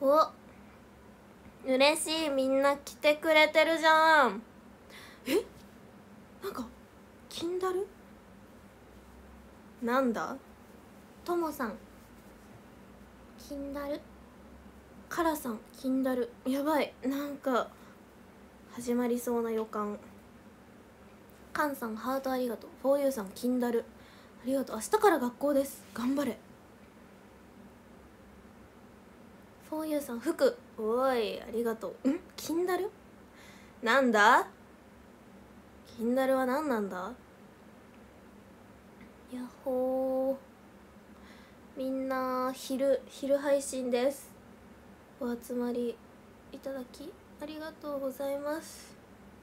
お、嬉しい。みんな来てくれてるじゃん。なんかキンダルなんだ。ともさんキンダル、カラさんキンダル、やばい、なんか始まりそうな予感。カンさんハートありがとう。フォーユーさんキンダルありがとう。明日から学校です、頑張れ。フォーユーさん服、おいありがとう。キンダルなんだ。キンダルは何なんだ。やっほー、みんな昼配信です。お集まりいただきありがとうございます。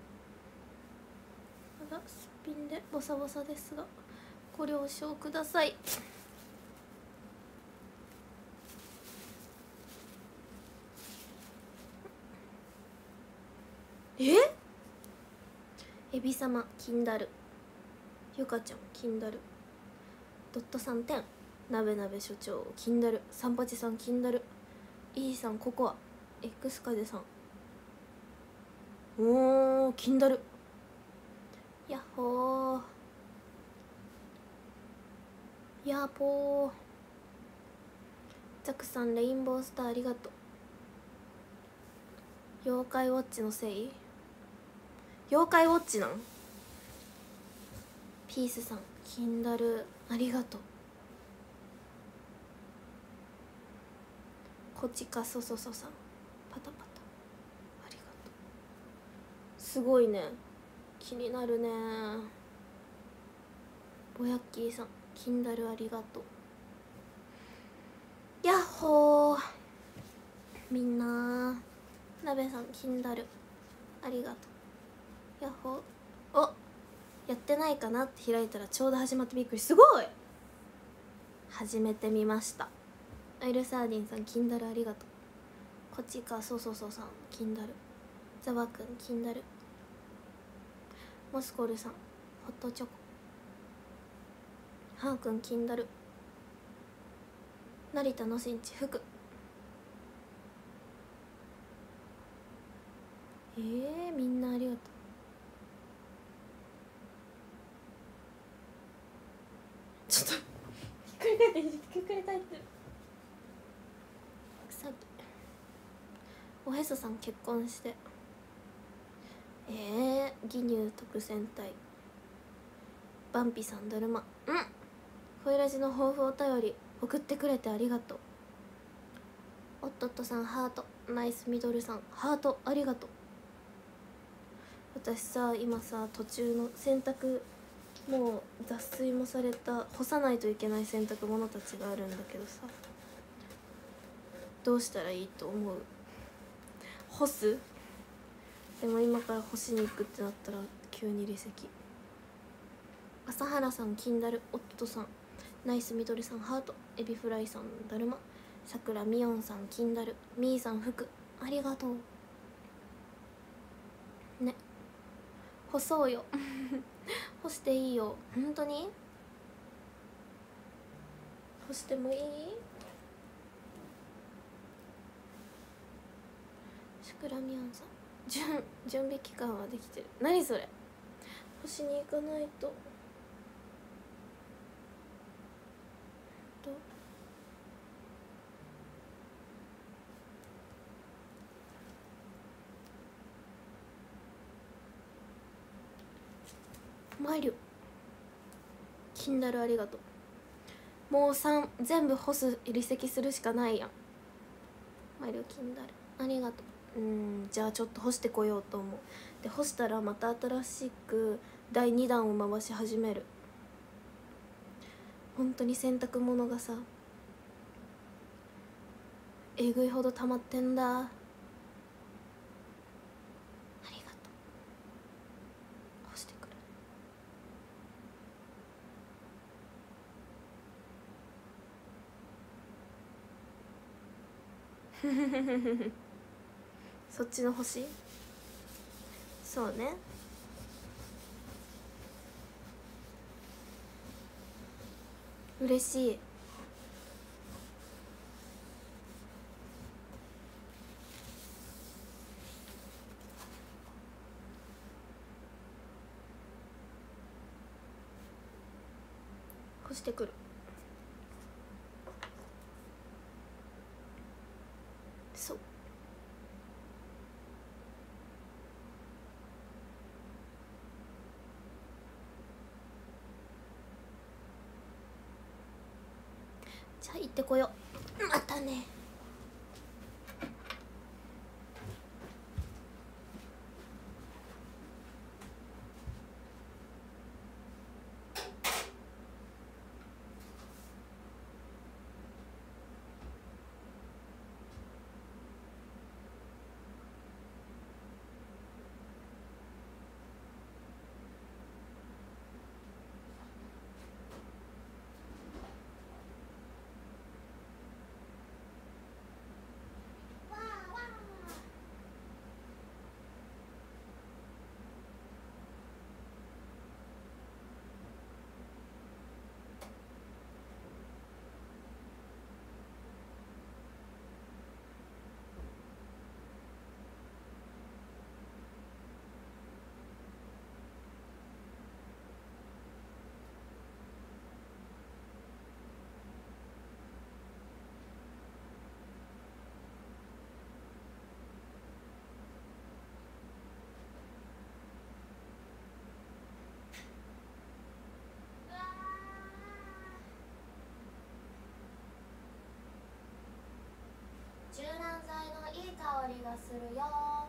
まだすっぴんでボサボサですがご了承ください。エビ様キンダル、ゆかちゃんキンダル、ドット3点、なべなべ所長キンダル、サンパチさんキンダル、イーさんココア、 X カジさんおーキンダル、やっほー、やーぽー、ザクさんレインボースターありがとう。妖怪ウォッチのせい、妖怪ウォッチなん。ピースさんキンダルありがとう。こちかそそそさんパタパタありがとう。すごいね、気になるね。ぼやっきーさんキンダルありがとう。やっほー、みんななべさんキンダルありがとう。やっほー、お、やってないかなって開いたらちょうど始まってびっくり、すごい。始めてみました。アイルサーディンさんキンダルありがとう。こっちかそうそうそうさんキンダル、ザワくんキンダル、モスコルさんホットチョコ、ハーくんキンダル、成田のしんち服、みんなありがとう。ちょっとひっくり返ってひっくり返ってる。さておへそさん結婚して義乳特選隊、バンピさんだるま、フイラジの抱負お便り送ってくれてありがとう。おっとっとさんハート、ナイスミドルさんハートありがとう。私さ今さ途中の洗濯、もう脱水もされた干さないといけない洗濯物たちがあるんだけどさ、どうしたらいいと思う。干す。でも今から干しに行くってなったら急に離席。朝原さんキンダル、おっとさんナイスみどりさんハート、エビフライさんだるま、さくらみおんさんキンダル、みーさん服ありがとうね。干そうよ干していいよ、本当に干してもいい。さくらみおんさん準備期間はできてる。何それ、干しに行かないと。マイリュキンダルありがとう。もう3全部干す、離席するしかないやん。マイリュキンダルありがとう。じゃあちょっと干してこようと思う。で干したらまた新しく第2弾を回し始める。本当に洗濯物がさえぐいほど溜まってんだ。ありがとう。干してくるそっちの星、そうね。嬉しい。 干してくる。そう、じゃあ行ってこよう。またね。柔軟剤のいい香りがするよ。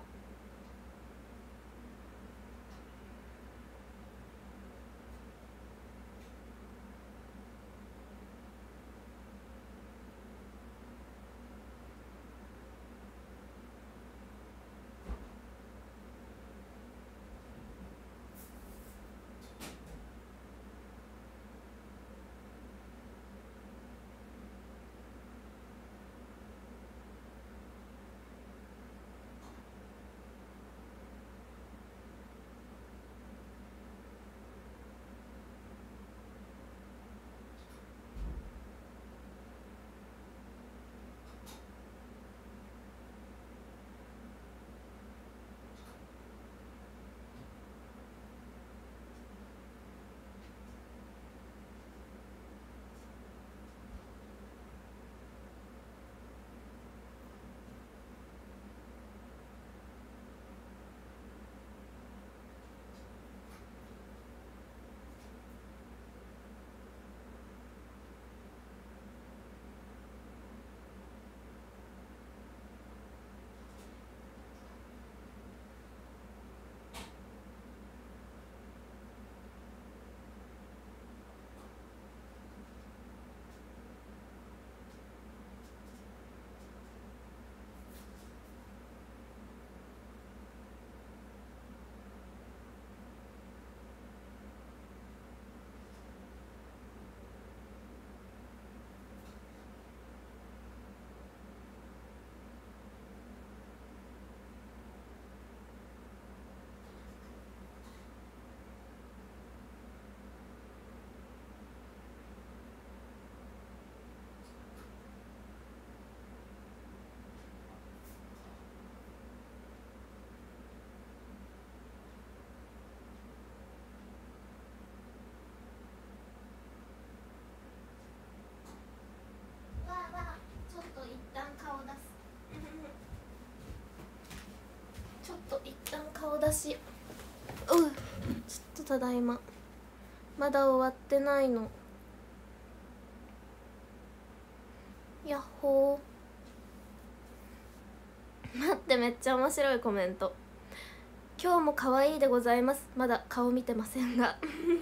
ちょっと一旦顔出す。ちょっと一旦顔出し。ちょっとただいま。まだ終わってないの。やっほー。待って、めっちゃ面白いコメント。今日も可愛いでございます。まだ顔見てませんが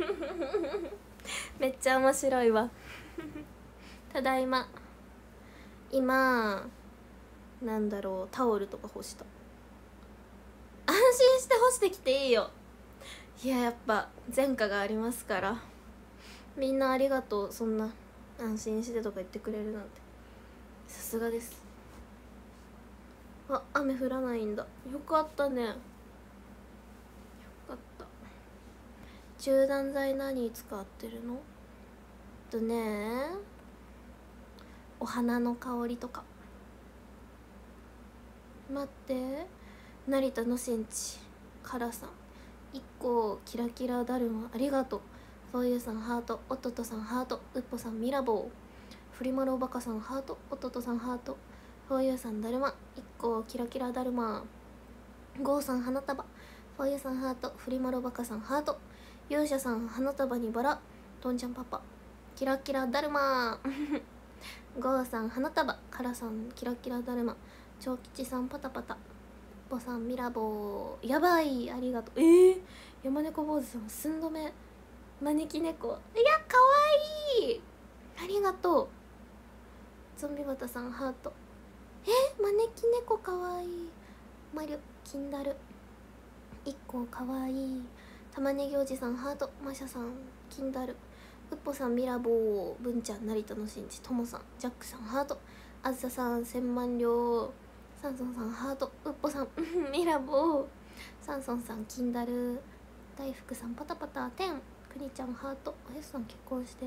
めっちゃ面白いわただいま。今なんだろう、タオルとか干した。安心して干してきていいよ。いや、やっぱ前科がありますから。みんなありがとう。そんな安心してとか言ってくれるなんてさすがです。あ、雨降らないんだ。よかったね。よかった。柔軟剤何使ってるの？お花の香りとか。待って、成田のセンチからさん、1個キラキラだるまありがとう。 フォーユーさんハート、おっとっとさんハート、うっぽさんミラボー、フリマローバカさんハート、おっとっとさんハート、フォーユーさんだるま、1個キラキラだるま、ゴーさん花束、フォーユーさんハート、フリマローバカさんハート、勇者さん花束にバラ、とんちゃんパパキラキラだるまゴーさん花束、カラさんキラキラだるま、長吉さんパタパタ、ぽさんミラボー、やばい、ありがとう。山猫坊主さん寸止め招き猫、いやかわいい、ありがとう。ゾンビバタさんハート、招き猫かわいい、マリュキンダル1個かわいい、玉ねぎおじさんハート、マシャさんキンダル、うっぽさんミラボー、文ちゃん成田の真治、ともさんジャックさんハート、あずささん千万両、サンソンさんハート、うっぽさんミラボー、サンソンさんキンダル、大福さんパタパタテン、くにちゃんハート、あやすさん結婚して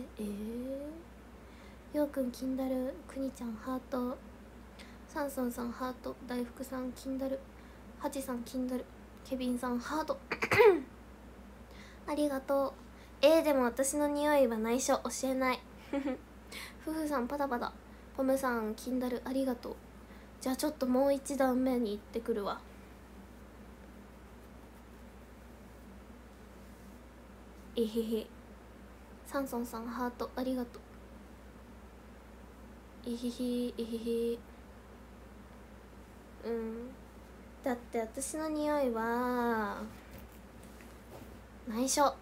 ようくんキンダル、くにちゃんハート、サンソンさんハート、大福さんキンダル、ハチさんキンダル、ケビンさんハートありがとう。でも私の匂いは内緒、教えない夫婦さんパタパタ、ポメさんキンダルありがとう。じゃあちょっともう一段目に行ってくるわ。えへへ、サンソンさんハートありがとう。えへへえへへ、だって私の匂いは内緒。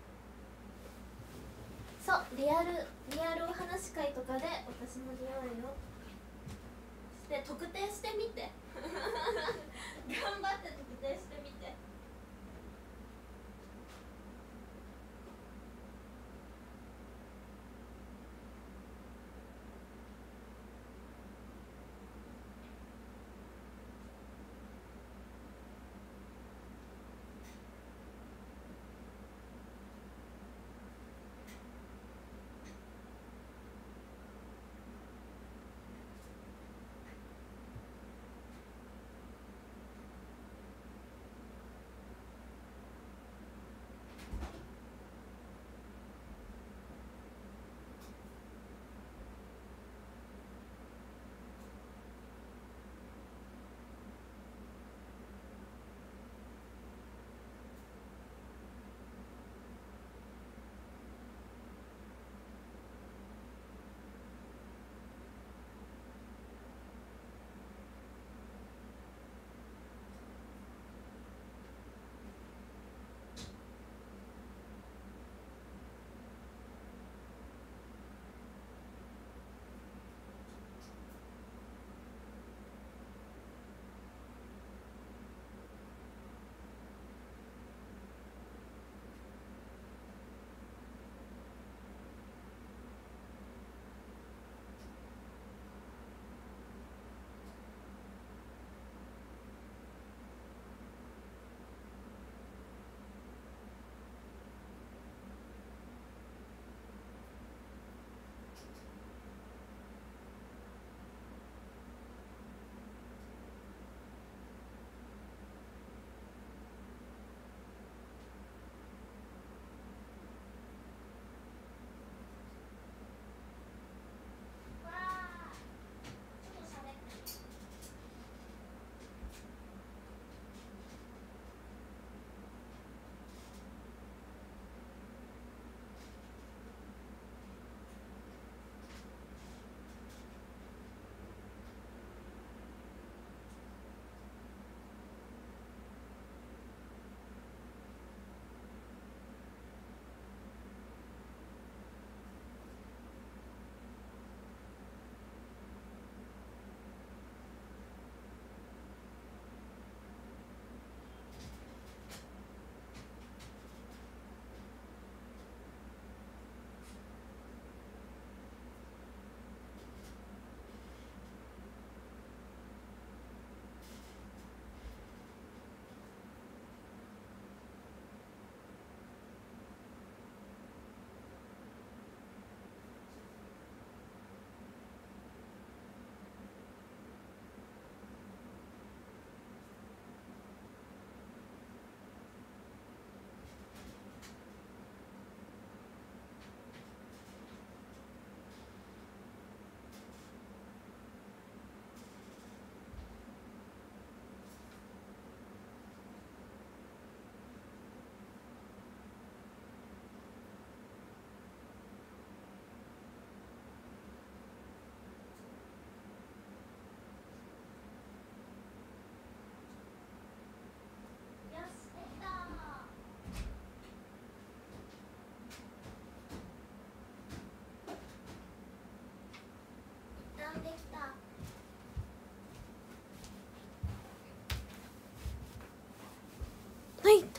そう、リアルお話し会とかで私の匂いをして特定してみて頑張って特定してみて。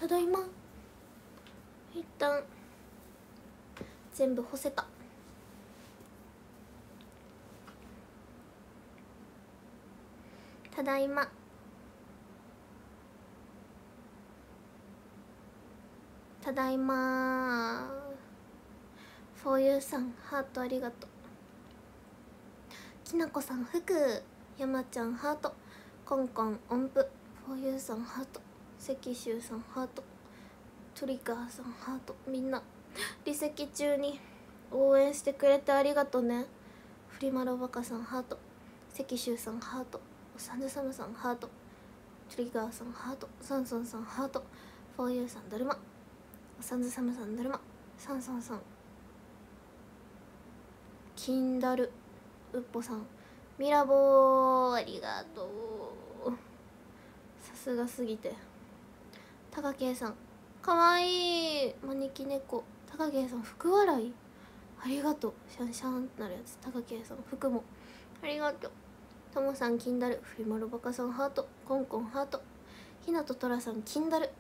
ただいま。一旦全部干せた。ただいま。ただいま。フォーユーさんハートありがとう。きなこさん服、やまちゃんハート、コンコン音符、フォーユーさんハート、関州さんハート、トリガーさんハート。みんな離席中に応援してくれてありがとうね。フリマロバカさんハート、関州さんハート、おさんずさむさんハート、トリガーさんハート、サンソンさんハート、フォーユーさんだるま、おさんずさむさんだるま、サンソンさんキンダル、うっぽさんミラボーありがとう。さすがすぎて。たかけいさんかわいい招き猫。たかけいさん福笑いありがとう。シャンシャンってなるやつ。たかけいさん服もありがとう。ともさんキンダル、フリマロバカさんハート、コンコンハート、ひなととらさんキンダル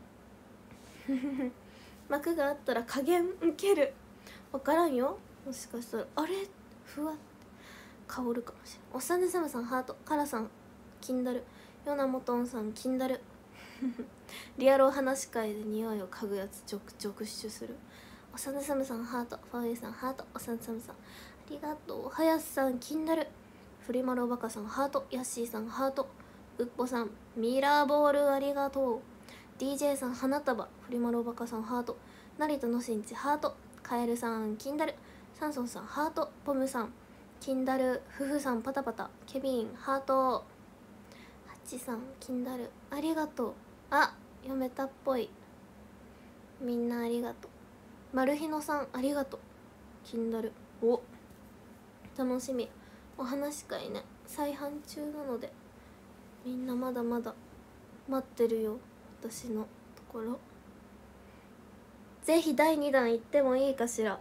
幕があったら加減受ける。分からんよ、もしかしたらあれふわっ香るかもしれない。おっさんでさまさんハート、カラさんキンダル、ヨナモトンさんキンダルリアルお話し会で匂いを嗅ぐやつ続出する。おっさんでさまさんハート、ファーユーさんハート、おっさんでさまさんありがとう。はやすさんキンダル、フリマロバカさんハート、ヤッシーさんハート、うっぽさんミラーボールありがとう。 DJ さん花束、フリマロバカさんハート、成田のしんちハート、カエルさんキンダル、サンソンさんハート、ポムさんキンダル、フフさんパタパタ、ケビンハート、ハチさんキンダルありがとう。あ、読めたっぽい。みんなありがとう。マルヒノさんありがとう。キンダルお楽しみ。お話し会ね再販中なのでみんなまだまだ待ってるよ。私のところぜひ第2弾行ってもいいかしら。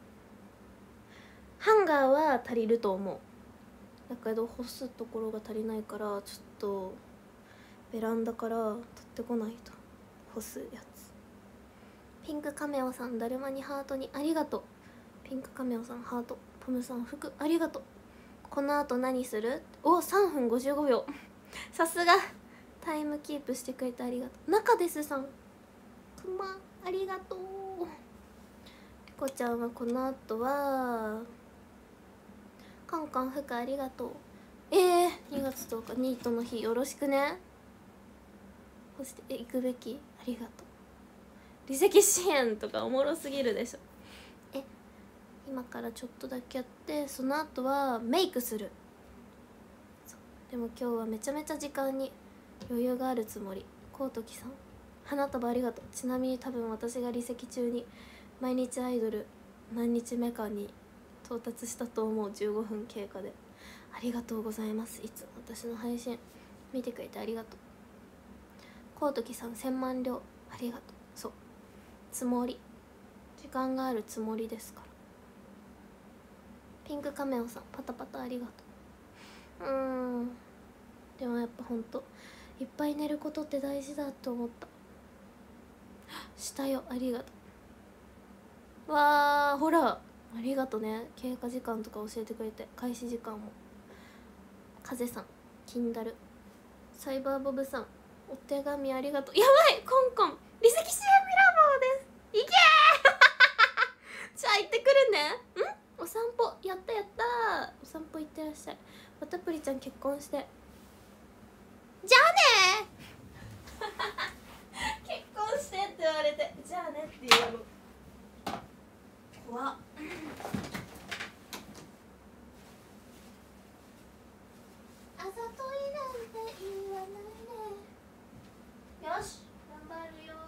ハンガーは足りると思う。だけど干すところが足りないからちょっとベランダから取ってこないと。干すやつ。ピンクカメオさんだるまにハートにありがとう。ピンクカメオさんハート、ポムさん服ありがとう。このあと何する？お、3分55秒さすがタイムキープしてくれてありがとう。中ですさんくまありがとう。ピコちゃんはこのあとはカンカン服ありがとう。2月10日ニートの日よろしくね。そして行くべきありがとう。離席支援とかおもろすぎるでしょ。今からちょっとだけやってその後はメイクする。でも今日はめちゃめちゃ時間に余裕があるつもり。コウトキさん花束ありがとう。ちなみに多分私が離席中に毎日アイドル何日目かに到達したと思う。15分経過でありがとうございます。いつも私の配信見てくれてありがとう。コウトキさん1000万両ありがとう。そうつもり、時間があるつもりですから。ピンクカメオさんパタパタありがとう。でもやっぱほんといっぱい寝ることって大事だと思った。したよありがとう。わーほらありがとね。経過時間とか教えてくれて、開始時間も。風さんキンダル、サイバーボブさんお手紙ありがとう。やばいコンコン離席支援ミラボーです。いけーじゃあ行ってくるね。お散歩やったやったー。お散歩行ってらっしゃい。わたぷりちゃん結婚してじゃあねー結婚してって言われてじゃあねって言うの怖っ。あざといなんて言わないね。よし頑張るよ。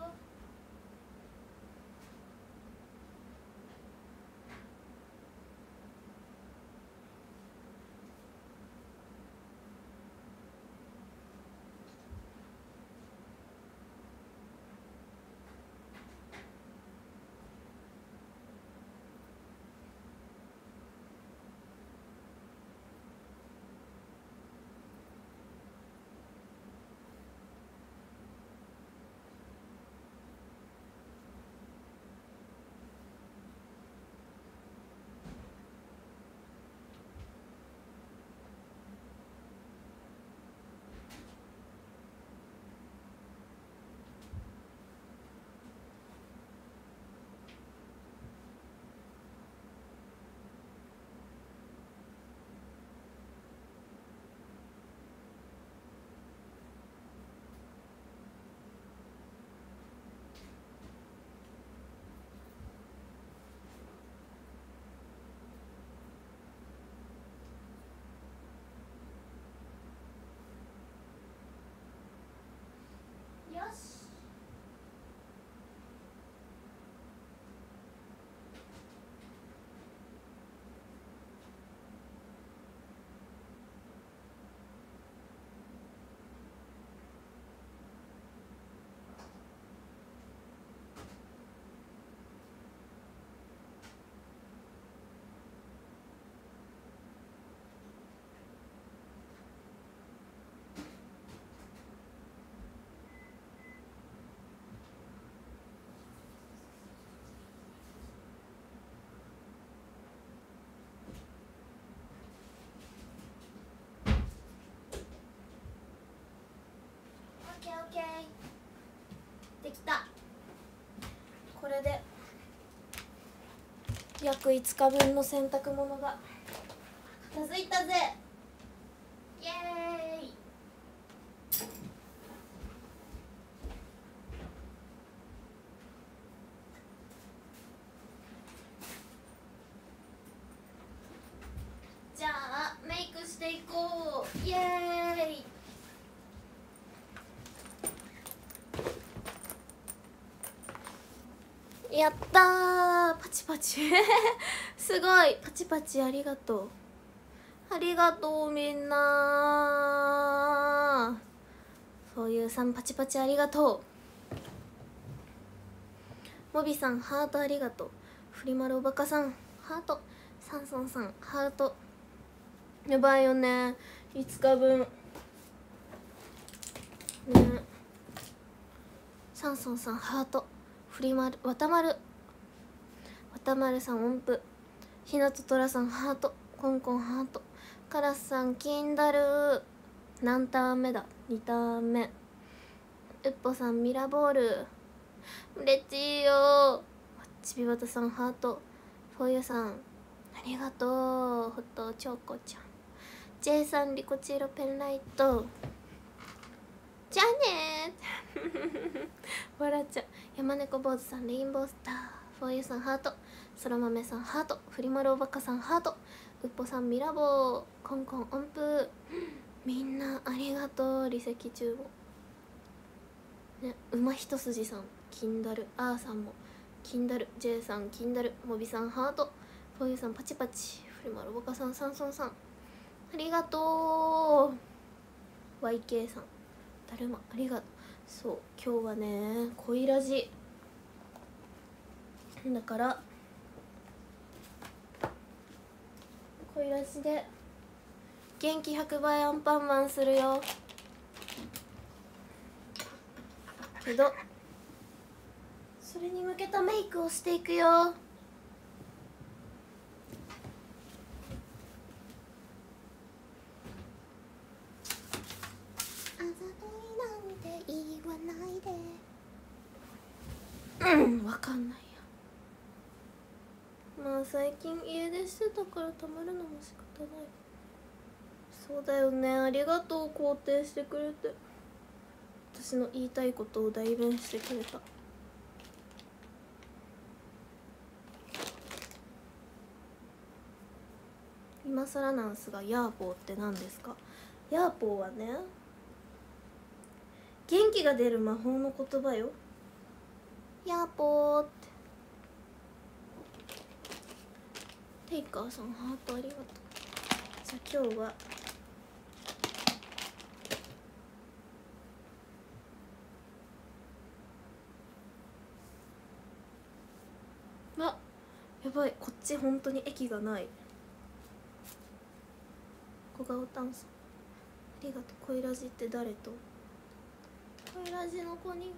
できた。これで約5日分の洗濯物が片付いたぜ。イエーイ。じゃあメイクしていこう。イエーイ。やったー。パチパチすごいパチパチ。ありがとうありがとうみんな。そういうさんパチパチありがとう。モビさんハートありがとう。フリマルおバカさんハート。サンソンさんハート。やばいよね、5日分ね。サンソンさんハート。フリマルわたまるさん音符。ひなととらさんハート。コンコンハート。カラスさんキンダル。何ターン目だ、2ターン目。ウッポさんミラボール。うれちいよ。ちびばたさんハート。フォーユさんありがとう。ホットチョコちゃん。J さんリコチーロペンライト。じゃあねー笑っちゃう。山猫坊主さんレインボースター。フォーユさんハート。そら豆さんハート。フリマルおバカさんハート。ウッポさんミラボー。コンコン音符。みんなありがとう。離席中もね。馬一筋さんキンダル。あーさんもキンダル。 J さんキンダル。モビさんハート。フォーユさんパチパチ。フリマルおバカさんサンソンさんありがとう。 YK さんだるまありがとう。そう今日はね恋ラジだから恋ラジで元気100倍アンパンマンするよ。けどそれに向けたメイクをしていくよ。あざといなんて言わないで。わかんないや。まあ最近家出してたからたまるのも仕方ない。そうだよね。ありがとう肯定してくれて。私の言いたいことを代弁してくれた。今更なんすがヤーポーって何ですか。ヤーポーはね元気が出る魔法の言葉よ。ヤーポーって。テイカーさんハートありがとう。じゃあ今日はあやばいこっち本当に駅がない。小顔炭素ありがとう。恋ラジって誰と恋ラジの子に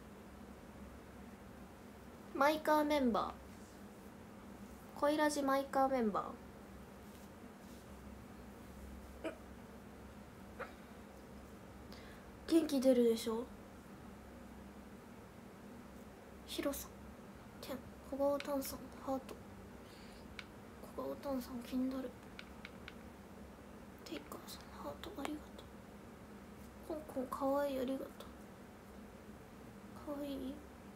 マイカーメンバー。恋ラジマイカーメンバー元気出るでしょ。ヒロさんテン小顔炭酸ハート。小顔炭酸キンダル。テイカーさんハートありがとう。コンコンかわいいありがとう。かわいい。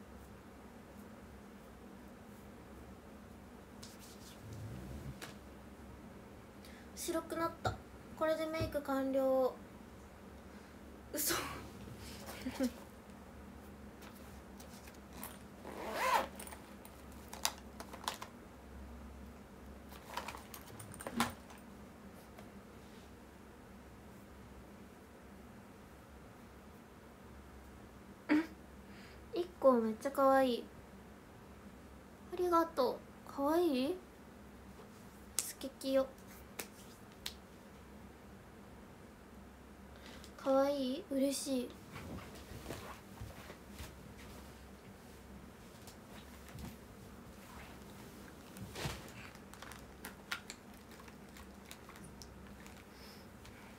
白くなった。これでメイク完了。嘘1個めっちゃかわいい。ありがとう。かわいいすききよ。かわいい嬉しい。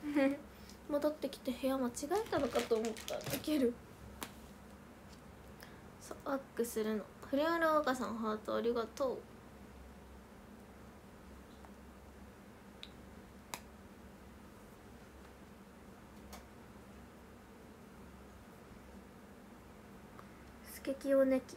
戻ってきて部屋間違えたのかと思った。いける。 バックするの。フレアル若さんハートありがとう。スケキヨネキ。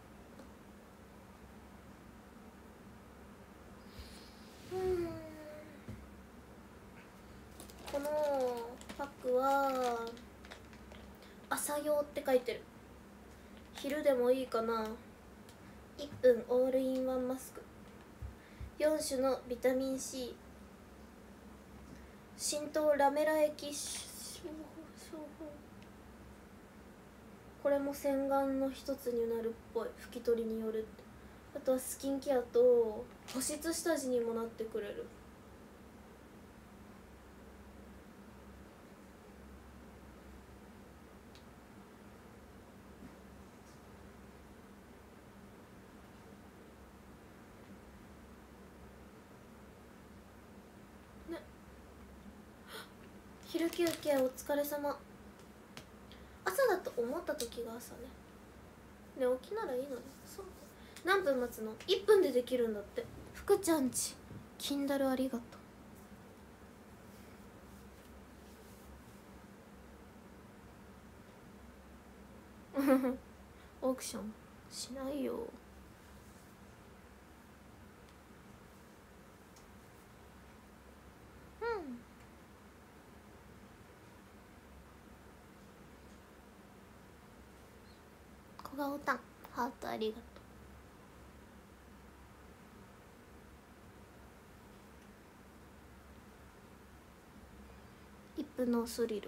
このパックは朝用って書いてる。昼でもいいかな。1分オールインワンマスク、4種のビタミン C、 浸透ラメラ液これも洗顔の一つになるっぽい、拭き取りによるって。あとはスキンケアと保湿下地にもなってくれる。ね、昼休憩お疲れ様。朝だと思った時が朝ね。ね、起きならいいのに。そう何分待つの？1分でできるんだって。福ちゃんちキンダルありがとうオークションしないよ。小顔タンハートありがとう。1分のスリル。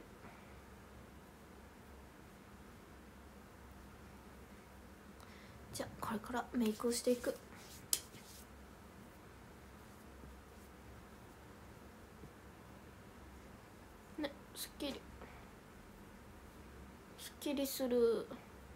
じゃあこれからメイクをしていく。ね、すっきりすっきりする。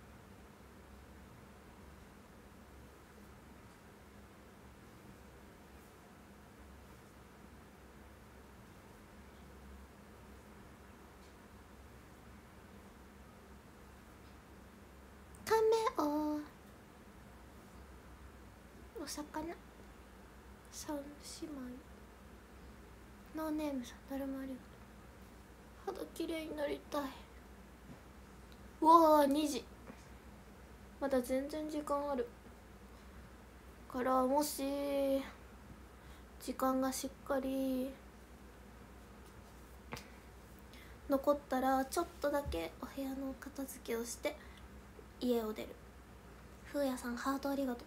カメオお魚三姉妹ノーネームさん、誰もありがとう。肌きれいになりたい。うわー2時、まだ全然時間あるから、もし時間がしっかり残ったらちょっとだけお部屋の片付けをして家を出る。ふうやさんハートありがとう。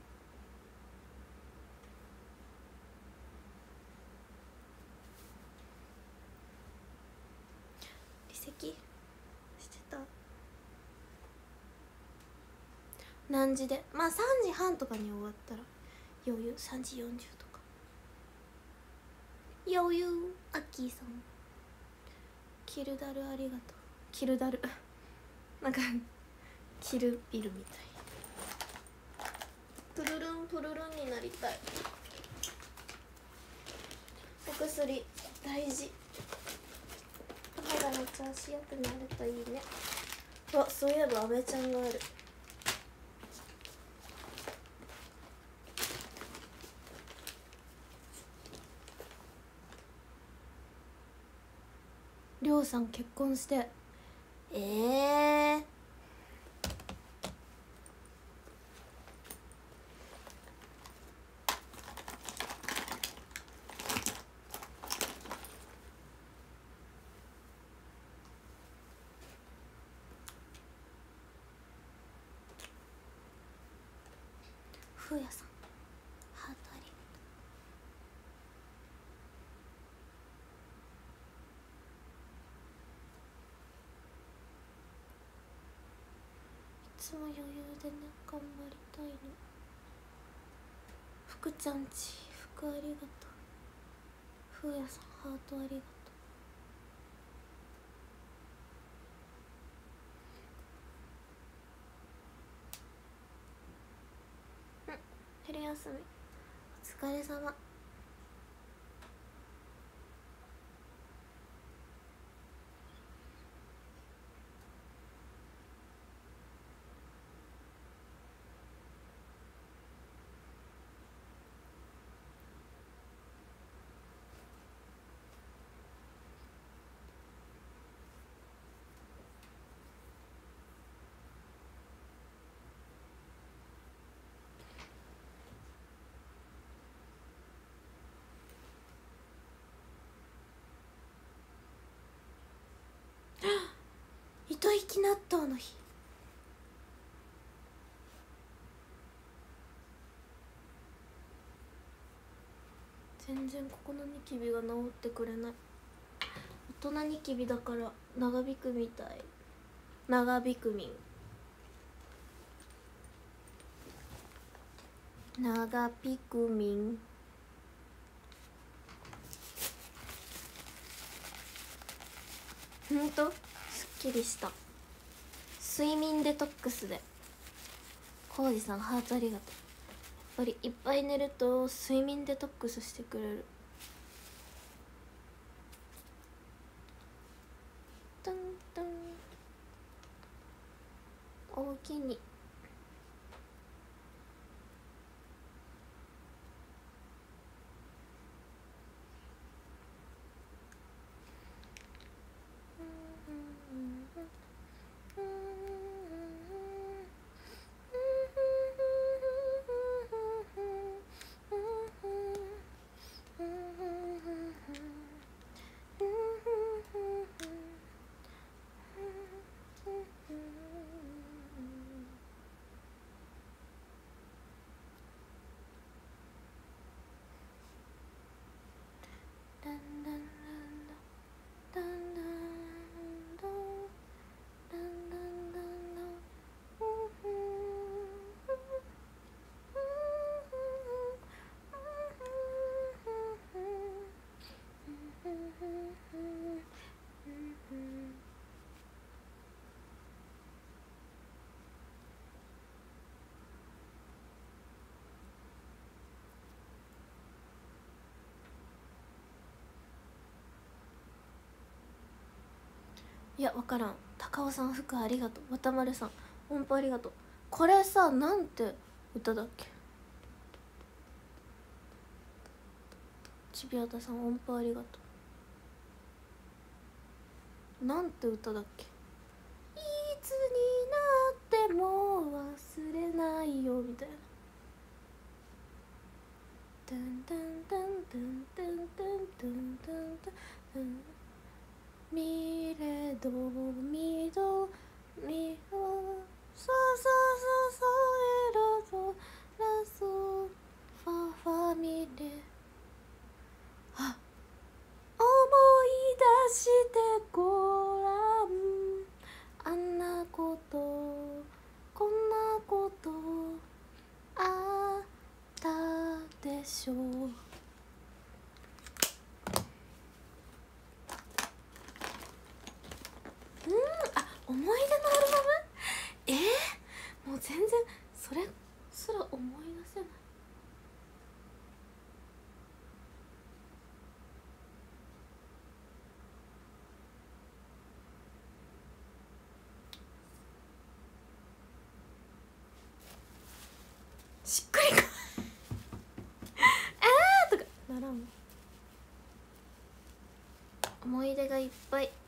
離席してた。何時で、まあ3時半とかに終わったら余裕。3時40とか余裕。アッキーさんキルダルありがとう。キルダルなんかキルビルみたい。トゥルルントゥルルンになりたい。お薬大事。肌の調子よくなるといいね。あ、そういえばアメちゃんがある。りょうさん結婚してふうやさんハートありがとう。いつも余裕でね、頑張りたいの。福ちゃんち福ありがとう。ふうやさんハートありがとう。昼休みお疲れ様。 糸引き納豆の日。全然ここのニキビが治ってくれない。大人ニキビだから長引くみたい。長引くみん、長引くみん。ほんとすっきりした。睡眠デトックスで。コウジさんハートありがとう。やっぱりいっぱい寝ると睡眠デトックスしてくれる。トントンおおきに。いや分からん。高尾さん服ありがとう。渡丸さん音符ありがとう。これさ、なんて歌だっけ。ちびやたさん音符ありがとう。なんて歌だっけ。いつになっても忘れないよみたいな。タンタンタンタンタンタンタンタンタン。みれどみどみどそうえらどらそファファミレ。あ、思い出してごらん。あんなことこんなことあったでしょう。思い出のアルバム。もう全然それすら思い出せない。しっくりことかならん。思い出がいっぱい。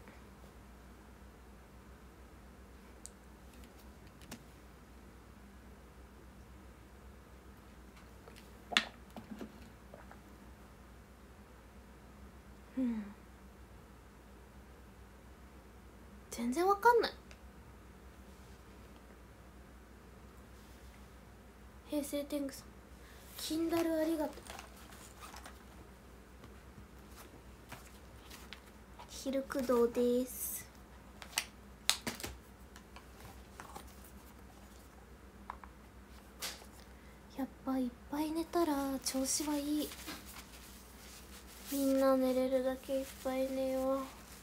全然わかんない。平成天狗さんキンダルありがとう。昼駆動です。やっぱいっぱい寝たら調子はいい。みんな寝れるだけいっぱい寝よう。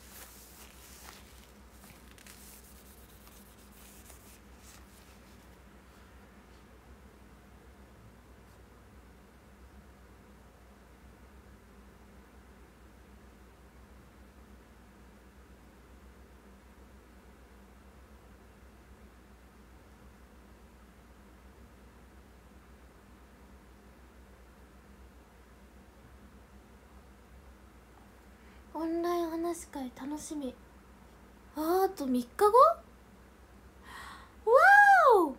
オンライン話し会楽しみ。あと3日後。わお。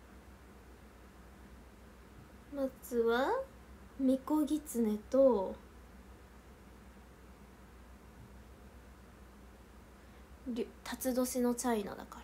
まずはみこぎつねと辰年のチャイナだから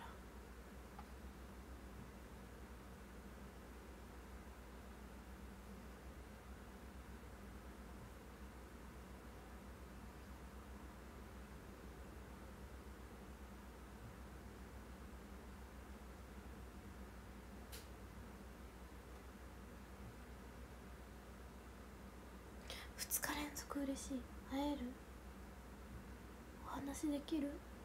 。2日連続嬉しい。会える？お話できる？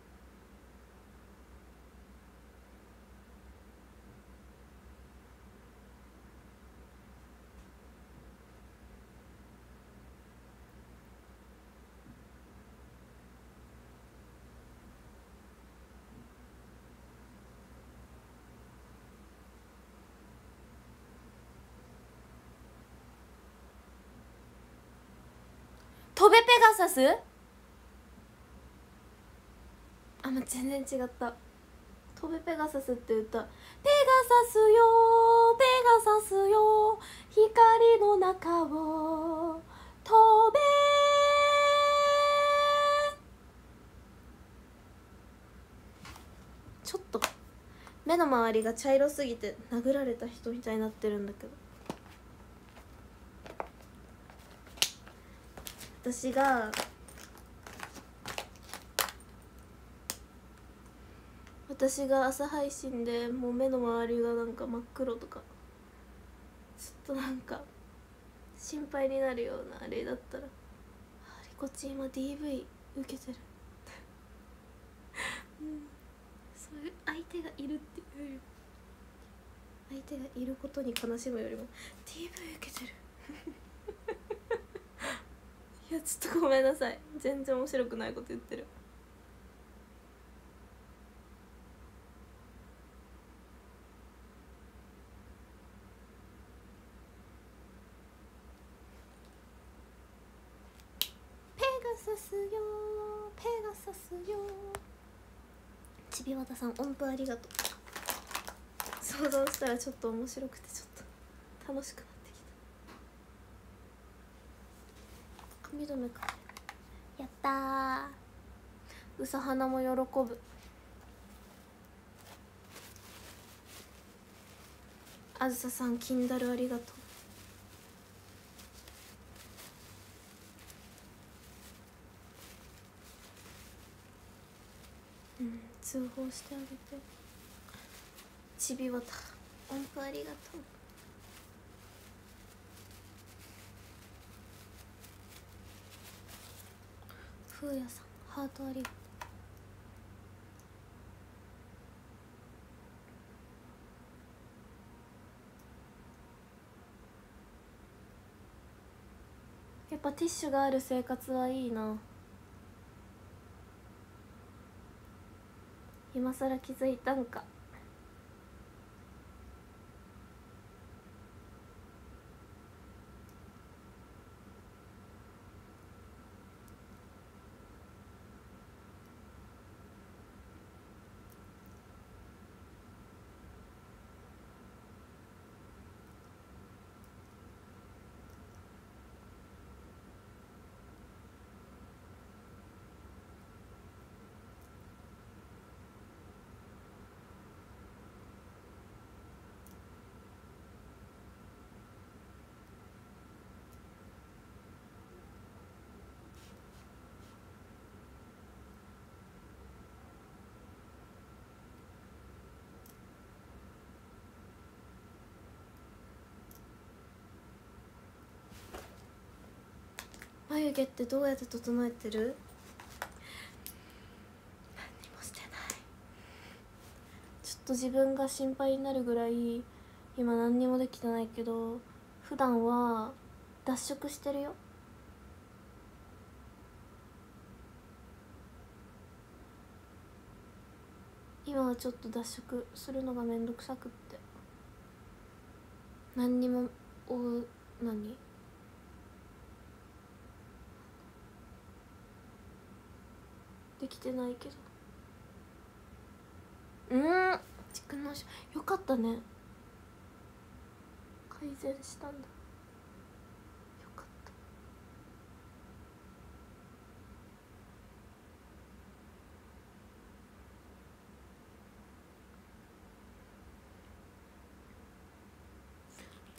トベペガサス？あ、もう全然違った。トベペガサスって歌。ペガサスよペガサスよ光の中を飛べ。ちょっと目の周りが茶色すぎて殴られた人みたいになってるんだけど、私が朝配信でもう目の周りがなんか真っ黒とかちょっとなんか心配になるようなあれだったら、リコチ今 DV 受けてるうん、そういう相手がいるっていうより、相手がいることに悲しむよりも DV 受けてるいやちょっとごめんなさい、全然面白くないこと言ってる。ペガサスよペガサスよ。ちびわたさん音符ありがとう。想像したらちょっと面白くてちょっと楽しくなってきた。髪留めかやったー。うさはなも喜ぶ。あずささんキンダルありがとう。うん、通報してあげて。ちびわた音符ありがとう。ふうやさんハートありがとう。やっぱティッシュがある生活はいいな。今さら気づいたんか。眉毛ってどうやって整えてる？何にもしてない。ちょっと自分が心配になるぐらい今何にもできてないけど、普段は脱色してるよ。今はちょっと脱色するのがめんどくさくって、何にもできてないけど、蓄膿症よかったね、改善したんだ、よかった。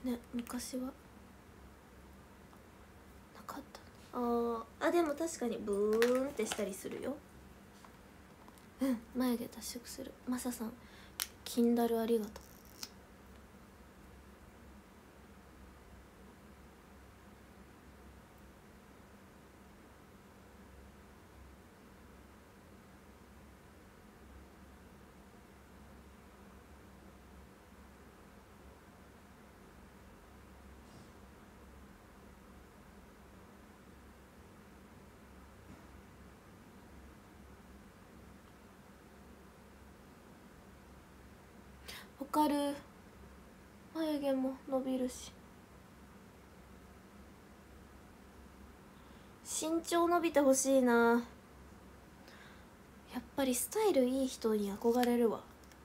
ね、昔はなかった。でも確かにブーンってしたりするよ。眉毛脱色する。マサさんキンダルありがとう。わかる。眉毛も伸びるし、身長伸びてほしいな。やっぱりスタイルいい人に憧れるわ。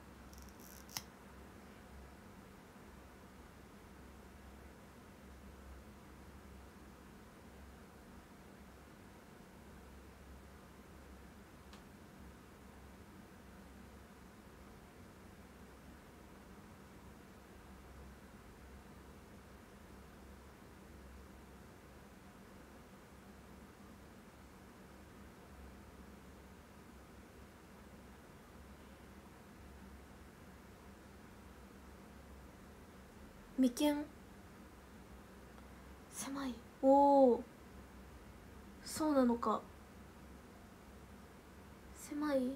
眉間狭い。おお、そうなのか。狭い。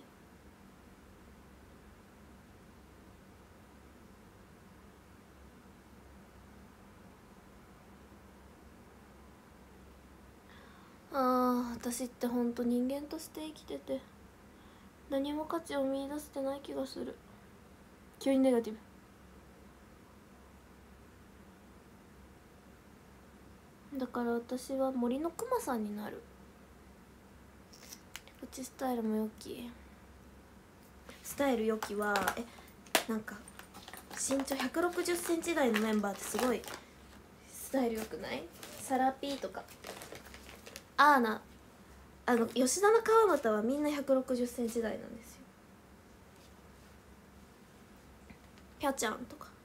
私ってほんと人間として生きてて何も価値を見出せてない気がする。急にネガティブだから私は森のくまさんになる。うちスタイルも良き。スタイル良きはなんか身長160センチ台のメンバーってすごいスタイル良くない？サラピーとかアーナ、吉田の川俣はみんな160センチ台なんですよ。ぴゃちゃんとか。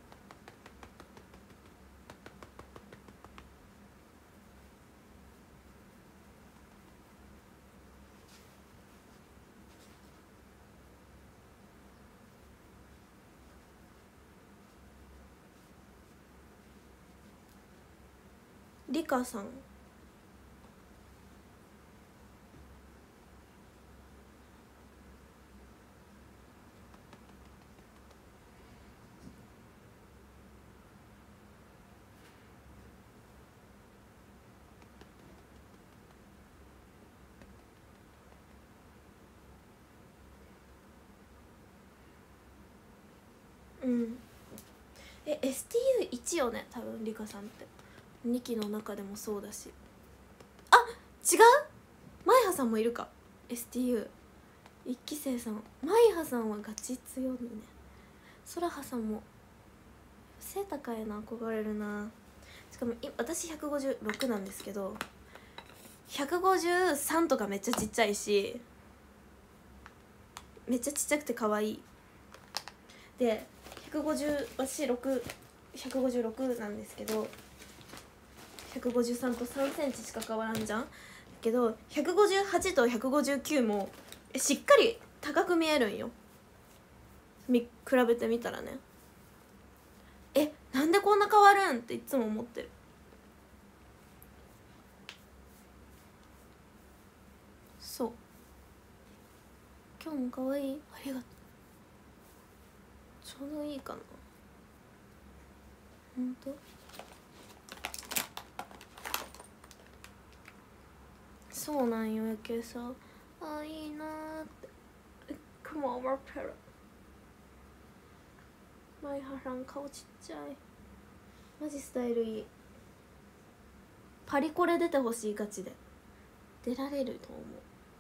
リカさん、STU1 よね多分。リカさんって2期の中でもそうだし。違う、マイハさんもいるか。 STU1 期生さん、マイハさんはガチ強いね。ソラハさんも背高いな、憧れるな。しかも私156なんですけど153とかめっちゃちっちゃいし、めっちゃちっちゃくて可愛いで、私156なんですけど153と3センチしか変わらんじゃん。だけど158と159もしっかり高く見えるんよ、比べてみたらね。なんでこんな変わるんっていつも思ってる。そう、今日も可愛い。ありがとう。ちょうどいいかな。ほんとそうなんよ。やけさ、いいなーって。雲を割ってる。マイハさん顔ちっちゃい。マジスタイルいい。パリコレ出てほしい。ガチで出られると思う。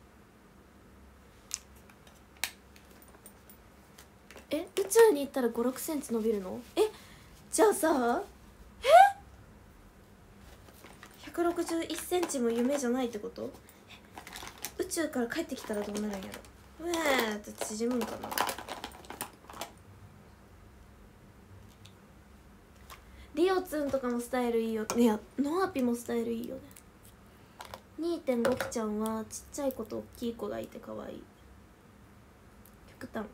宇宙に行ったら5、6センチ伸びるの？じゃあさ、161センチも夢じゃないってこと？宇宙から帰ってきたらどうなるんやろ。って縮むんかな。リおつんとかもスタイルいいよ。いやノアピもスタイルいいよね。2.6 ちゃんはちっちゃい子と大きい子がいて可愛い。極端。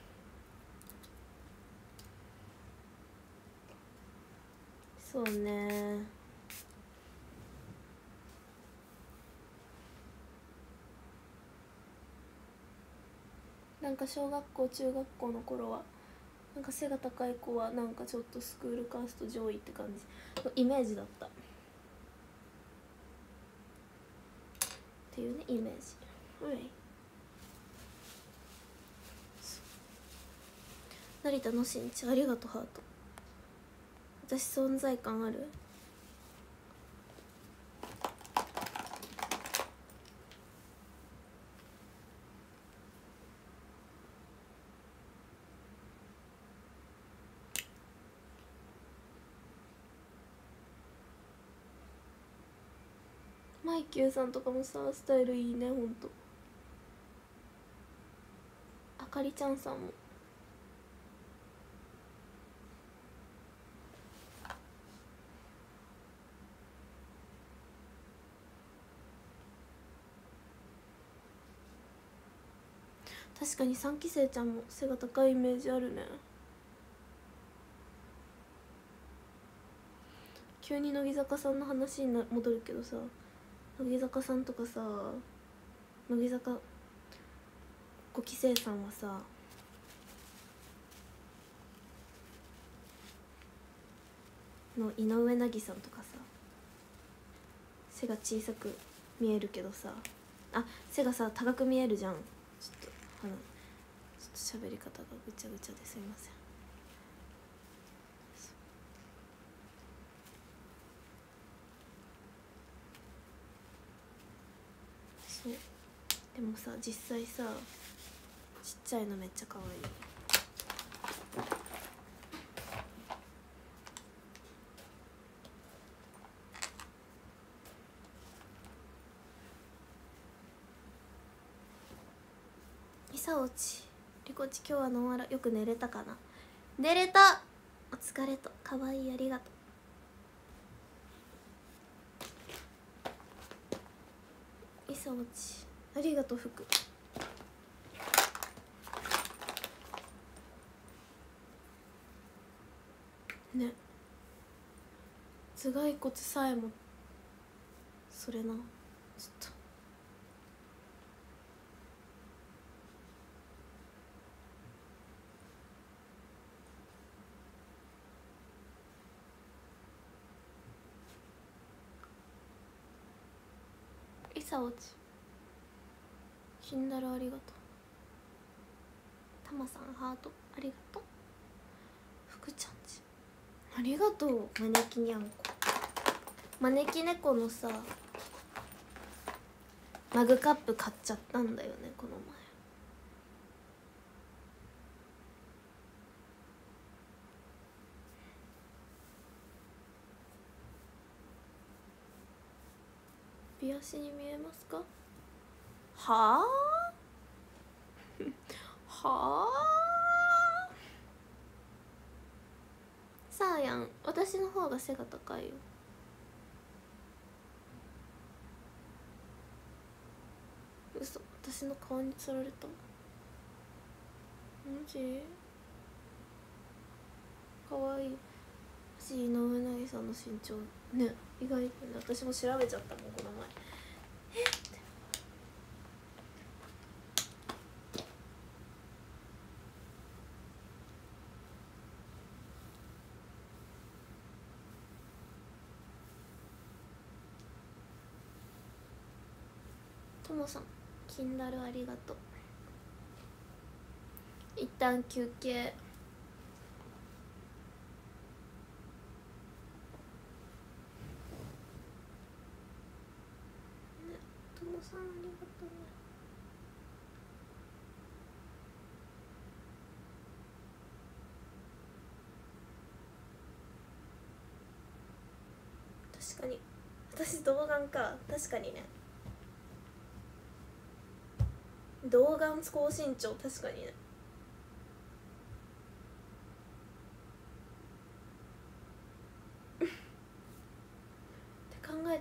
そうね。なんか小学校中学校の頃はなんか背が高い子はなんかちょっとスクールカースト上位って感じのイメージだったっていうね、イメージ。成田のしんち、ありがとうハート。私存在感ある？マイキューさんとかもさスタイルいいね。ほんとあかりちゃんさんも。確かに3期生ちゃんも背が高いイメージあるね。急に乃木坂さんの話に戻るけどさ、乃木坂さんとかさ、乃木坂5期生さんはさの井上凪さんとかさ背が小さく見えるけどさ、あ背がさ高く見えるじゃん。ちょっと喋り方がぐちゃぐちゃですいません。そうでもさ実際さちっちゃいのめっちゃ可愛い。いさおちりこち今日はノンアラよく寝れたかな。寝れた。お疲れと可愛いありがとう。いさおちありがとう服。ね頭蓋骨さえもそれなちょっといさおち死んだらありがとう。たまさんハートありがとう。福ちゃんちありがとう。招きにゃんこ招き猫のさマグカップ買っちゃったんだよねこの前。美足に見えますか？はあはあさあやん私の方が背が高いよ。嘘私の顔につられた。マジかわいい。私井上凪さんの身長ね意外とね私も調べちゃったもんこの前。ってともさんキンダルありがとう。一旦休憩。ねともさんありがとうね。確かに私童顔か。確かにね童顔高身長確かにね。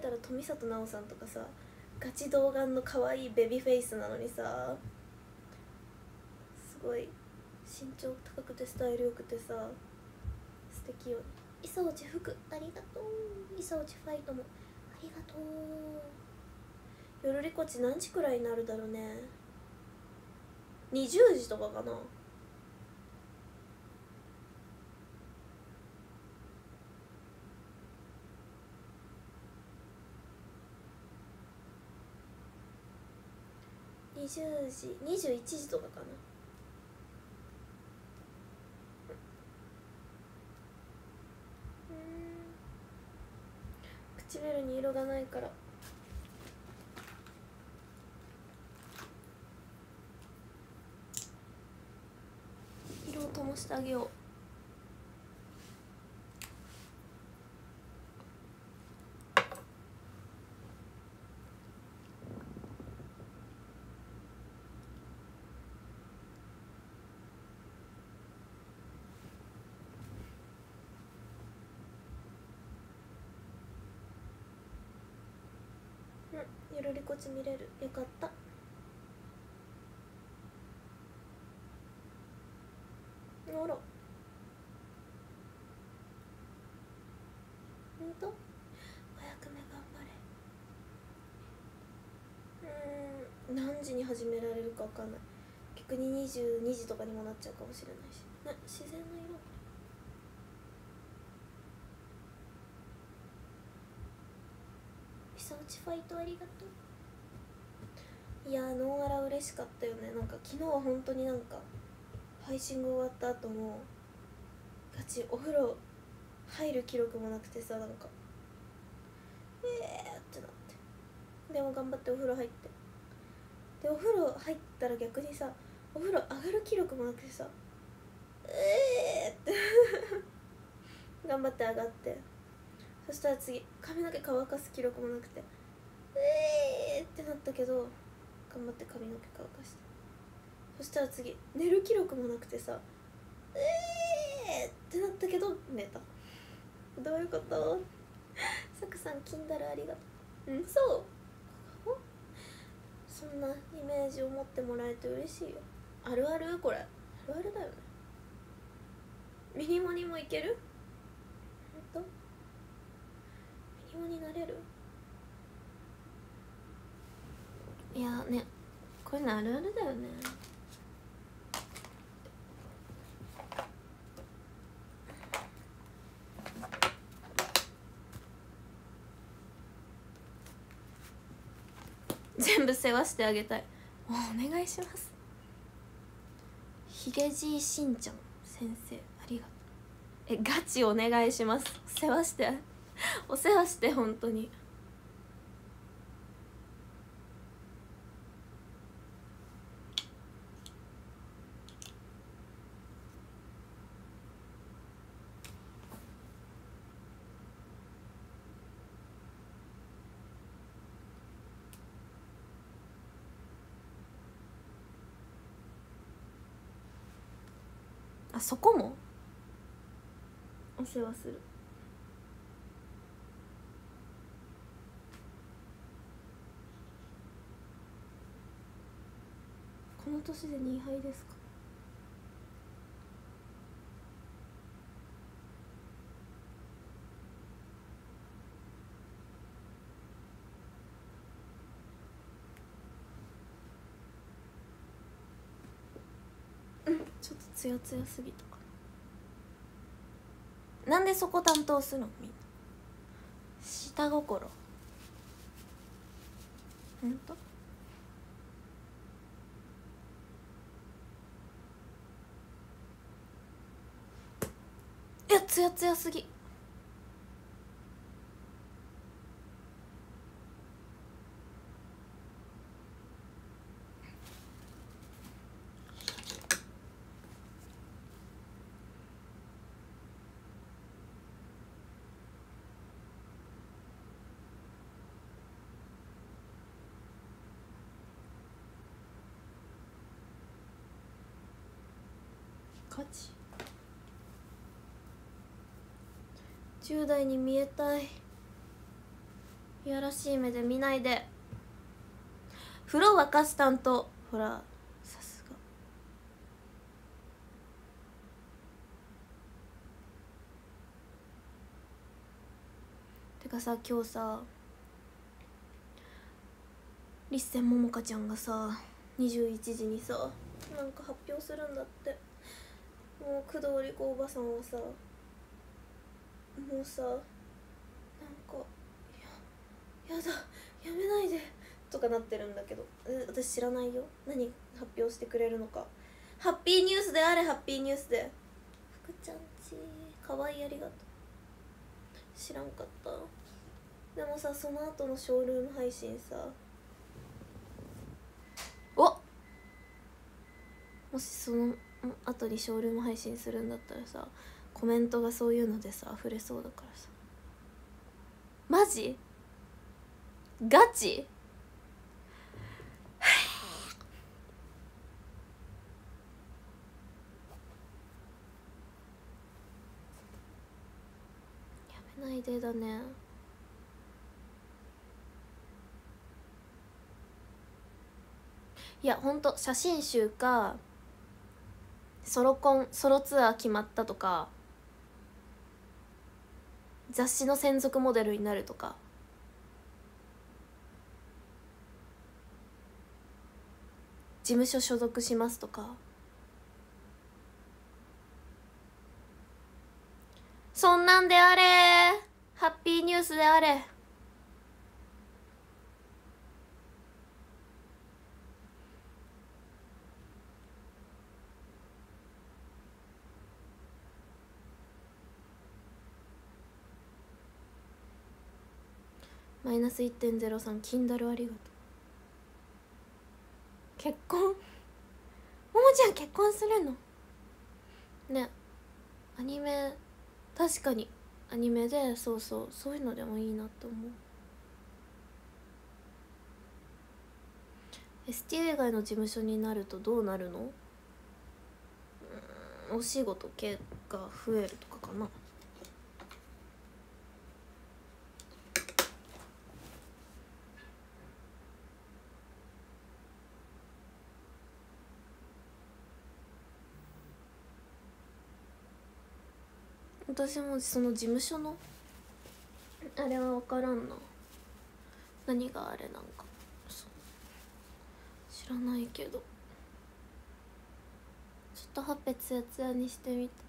たら富里奈央さんとかさ、ガチ童顔の可愛いベビーフェイスなのにさ、すごい身長高くてスタイル良くてさ素敵よね。伊佐落ち服ありがとう。伊佐落ちファイトもありがとう。夜りこち何時くらいになるだろうね。20時とかかな。20時21時とかかな。唇に色がないから色を灯してあげよう。ゆるりこち見れる、よかった。あら、ほんと早く目頑張れ。何時に始められるか分かんない。逆に22時とかにもなっちゃうかもしれないし、自然な色。久落ちファイトありがとう。いやー、ノンアラ嬉しかったよね。なんか昨日は本当になんか配信が終わった後もガチお風呂入る記録もなくてさ、なんかってなって、でも頑張ってお風呂入って、でお風呂入ったら逆にさ、お風呂上がる記録もなくてさって頑張って上がって、そしたら次髪の毛乾かす記録もなくてってなったけど頑張って髪の毛乾かして、そしたら次寝る記録もなくてさってなったけど寝た。どういうこと？サクさん金だるありがとう。そうそんなイメージを持ってもらえて嬉しいよ。あるある、これあるあるだよね。ミニモニもいける？ほんとミニモニなれる？いやね、これのあるあるだよね。全部世話してあげたい。お願いします。ひげじいしんちゃん先生ありがとう。ガチお願いします。世話してお世話して本当に。あそこもお世話する。この年で2杯ですか？ちょっとツヤツヤすぎたかな。なんでそこ担当するの？みんな下心。ほんといやツヤツヤすぎ。価値10代に見えたい。 いやらしい目で見ないで。風呂沸かす担当、ほらさすが。てかさ、今日さリッセンももかちゃんがさ21時にさなんか発表するんだって。もう工藤理子おばさんはさもうさなんかやだやめないでとかなってるんだけど、私知らないよ、何発表してくれるのか。ハッピーニュースであれ、ハッピーニュースで。福ちゃんちかわいい、ありがとう。知らんかった。でもさ、その後のショールーム配信さ、おもしその後にショールーム配信するんだったらさ、コメントがそういうのでさ溢れそうだからさ。マジガチやめないでだね。いやほんと、写真集かソロツアー決まったとか、雑誌の専属モデルになるとか、事務所所属しますとか、そんなんであれ、ハッピーニュースであれ。マイナス 1.03 キンダルありがとう。結婚ももちゃん結婚するのね。アニメ、確かにアニメでそういうのでもいいなって思う。ST 以外の事務所になるとどうなるの？お仕事系が増えるとかかな。私もその事務所のあれは分からんな、何があれなんか知らないけど、ちょっとほっぺツヤツヤにしてみた。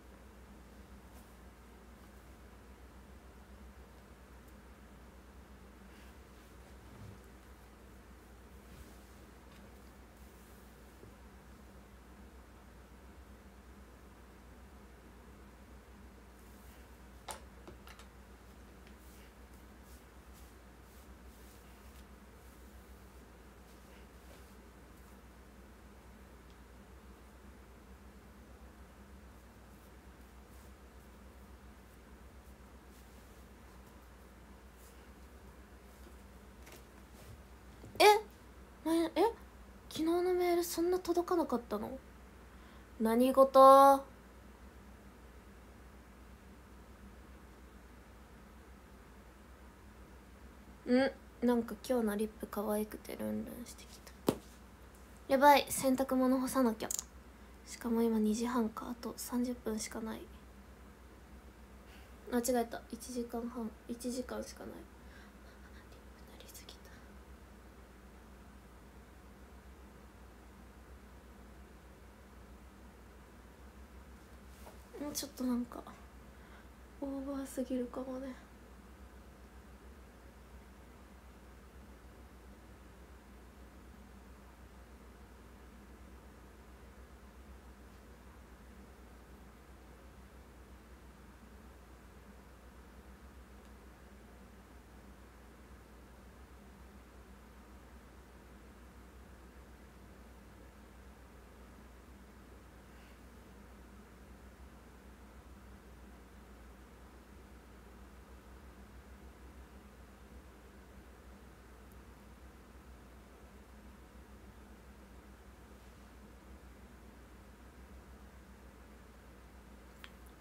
昨日のメールそんな届かなかったの？何事？なんか今日のリップ可愛くてルンルンしてきた。やばい、洗濯物干さなきゃ。しかも今2時半か、あと30分しかない。間違えた、1時間半、1時間しかない。リップなりすぎた。ちょっとなんかオーバーすぎるかもね。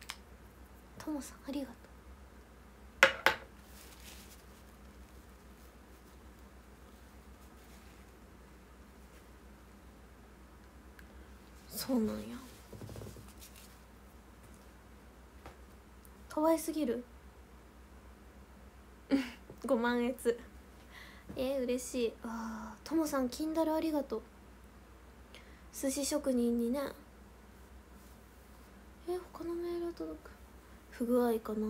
ともさんありがとう。 そうなんや。可愛すぎるご満悦嬉しい。あーともさん金だるありがとう。寿司職人にね。他のメールは届く。不具合かな。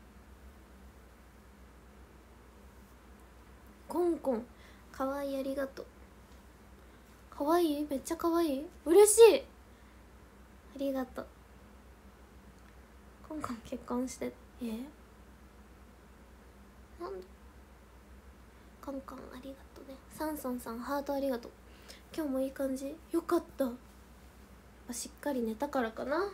コンコンかわいい、ありがとう。かわいい、めっちゃかわいい、嬉しい、ありがとう。コンコン結婚してなんで。コンコンありがとうね。サンソンさんハートありがとう。今日もいい感じ、よかった。しっかり寝たからかな。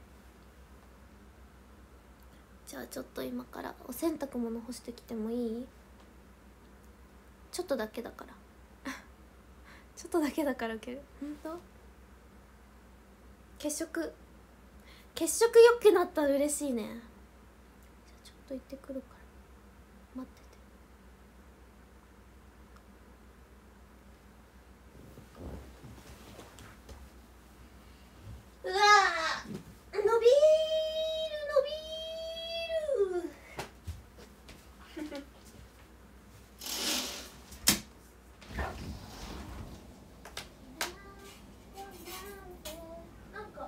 じゃあちょっと今からお洗濯物干してきてもいい？ちょっとだけだからちょっとだけだから受ける。ほんと？血色良くなったら嬉しいね。じゃあちょっと行ってくるから待ってて。うわー、伸びるなんか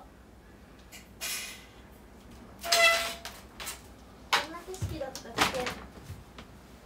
こんな景色だったっけ。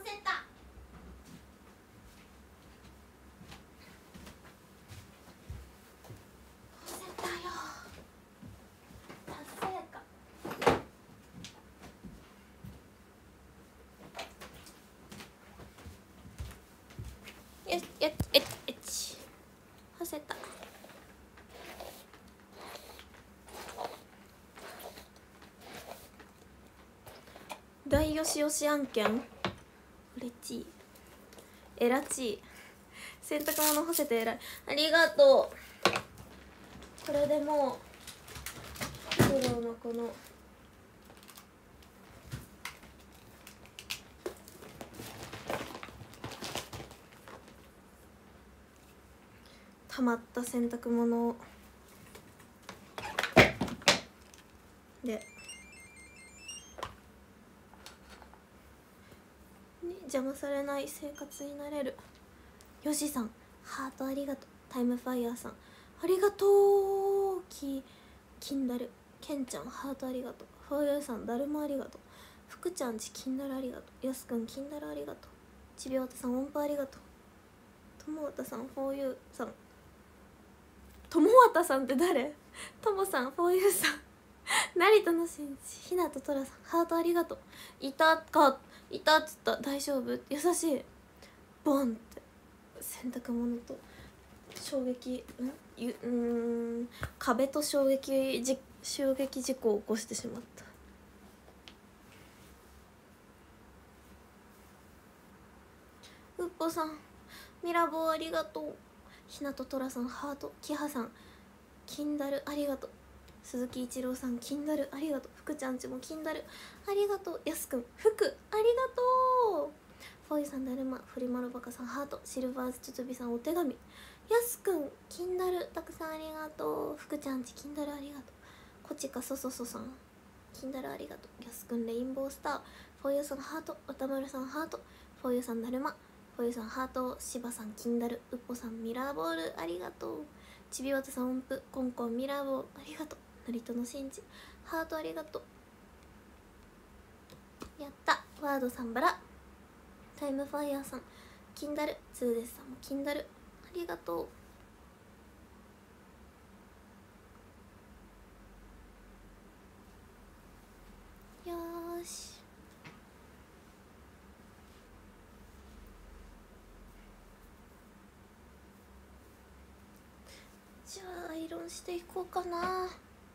せた。干せたよ。達成感。よし、干せた。大よしよし案件。うれちい。えらちい。洗濯物干せてえらい。ありがとう。これでもうフクロウのこの溜まった洗濯物をでに邪魔されない生活になれる。よしさんハートありがとう。タイムファイヤーさんありがとう。キンダルケンちゃんハートありがとう。フォーユーさんだるまありがとう。福ちゃんちキンダルありがとう。やすくんキンダルありがとう。ちびわたさん音符ありがとう。ともわたさんフォーユーさんともわたさんって誰？ともさんフォーユーさん成田のしんちひなととらさんハートありがとう。いたっつった大丈夫優しい。ボンって洗濯物と衝撃壁と衝撃事故を起こしてしまった。うっぽさんミラボーありがとう。ひなととらさんハート。きはさんキンダルありがとう。鈴木一郎さんキンダルありがとう。福ちゃんちもキンダルありがとう。やすくん福ありがとう。フォイさんだるまフリマロバカさんハート。シルバーズつつびさんお手紙。やすくんキンダルたくさんありがとう。福ちゃんちキンダルありがとう。こちかそそそさんキンダルありがとう。やすくんレインボースター。フォイユーさんハート。おたまるさんハート。フォイユーさんだるまフォイユーさんハート。しばさんキンダル。うっぽさんミラーボールありがとう。ちびわたさん音符コンコンミラーボールありがとう。成戸のしんじハートありがとう。やったワードさんバラタイムファイヤーさんキンダルツーデスさんもキンダルありがとう。よーしじゃあアイロンしていこうかな。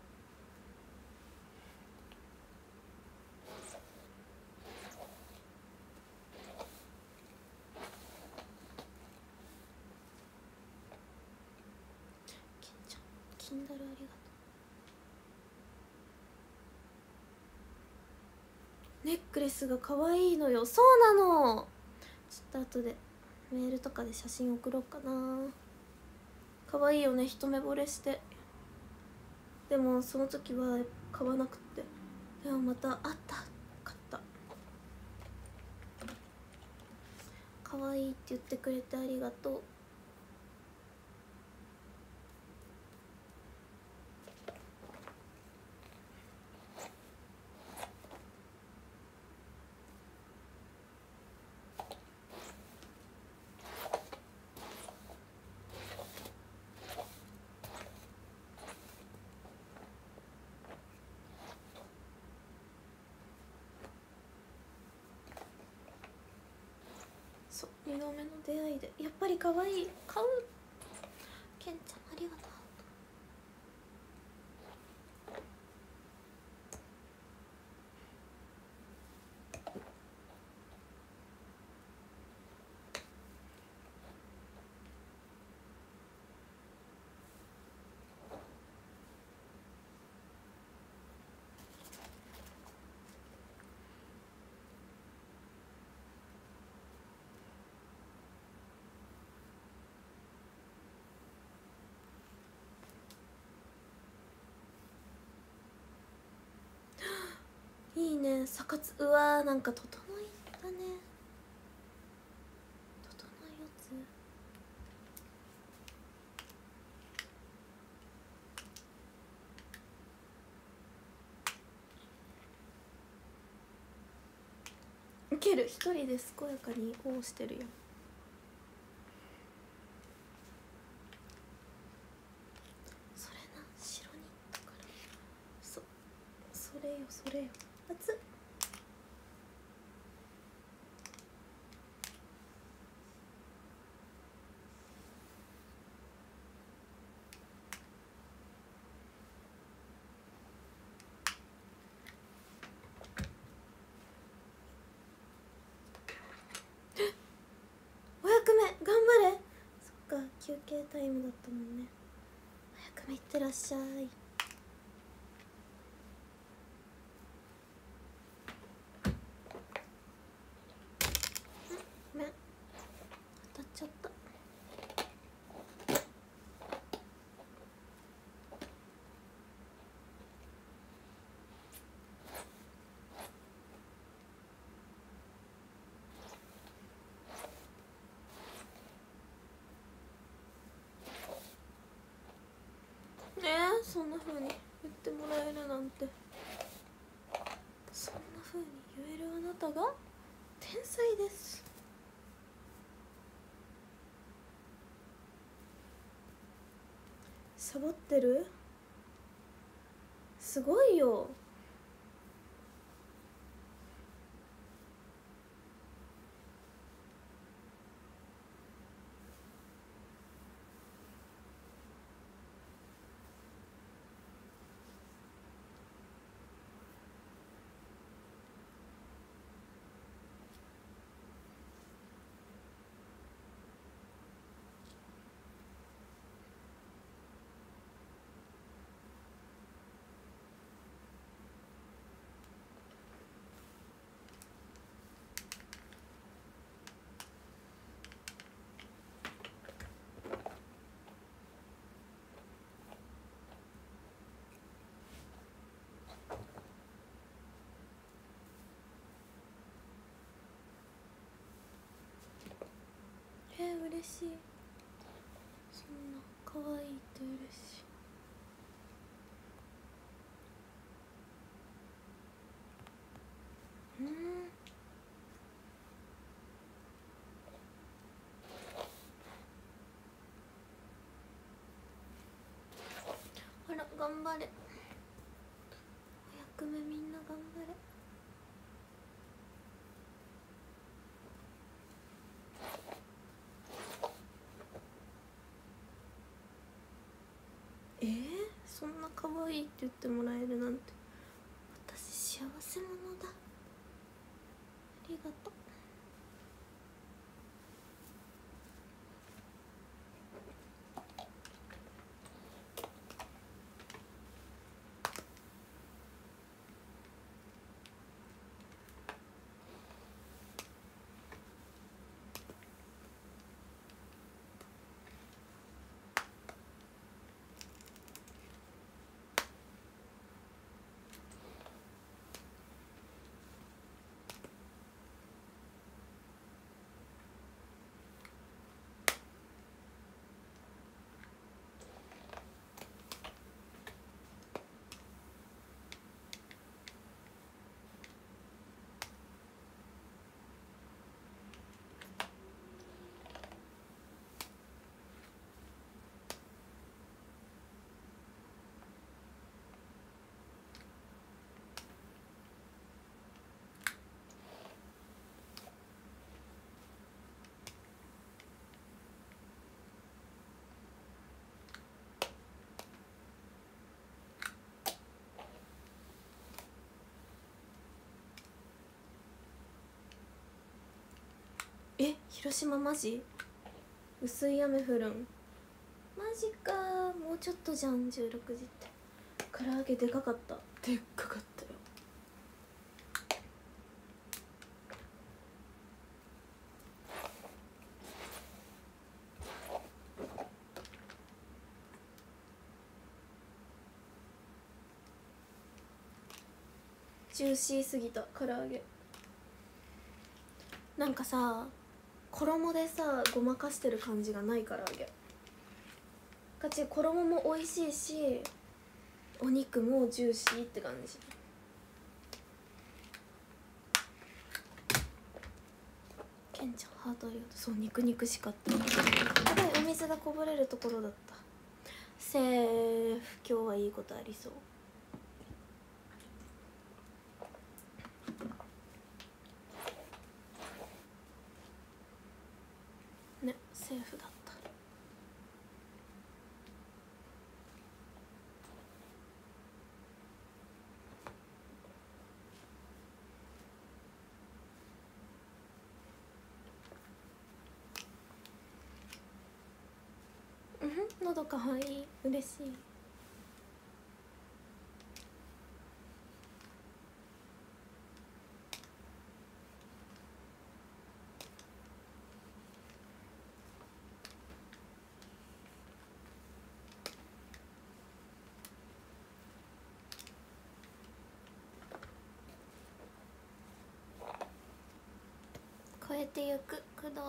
キンダルありがとう。ネックレスが可愛いのよ。そうなの。ちょっと後でメールとかで写真送ろうかな。可愛いよね一目惚れして。でもその時は買わなくって。でもまたあった買った。可愛いって言ってくれてありがとう。そう2度目の出会いでやっぱり可愛い。買う。ケンちゃんありがとう。いいねサカツ。うわーなんか整いだね。整いやつける、一人で健やかにこうしてるやん。それな、白にだからそれよそれよ。熱っ。お役目頑張れ。そっか、休憩タイムだったもんね。お役目いってらっしゃい。ごめん、当たっちゃった。そんな風に言ってもらえるなんて。そんな風に言えるあなたが天才です。サボってる？すごいよ。嬉しい。そんな可愛いって嬉しい。あら頑張れ。お役目みんな頑張れ。そんな可愛いって言ってもらえるなんて、私幸せ者だ。ありがとう。広島マジ薄い雨降るん？マジか。もうちょっとじゃん。16時って。唐揚げでかかった。でっかかったよ。ジューシーすぎた唐揚げ。なんかさ、衣でさごまかしてる感じがない唐揚げ。ガチ衣も美味しいし、お肉もジューシーって感じ。 ケンちゃんハートありがとう。そう、肉肉しかった。やばい、お水がこぼれるところだった。セーフ。今日はいいことありそうね。セーフだった。喉かわいい。嬉しい。超えてゆく工藤。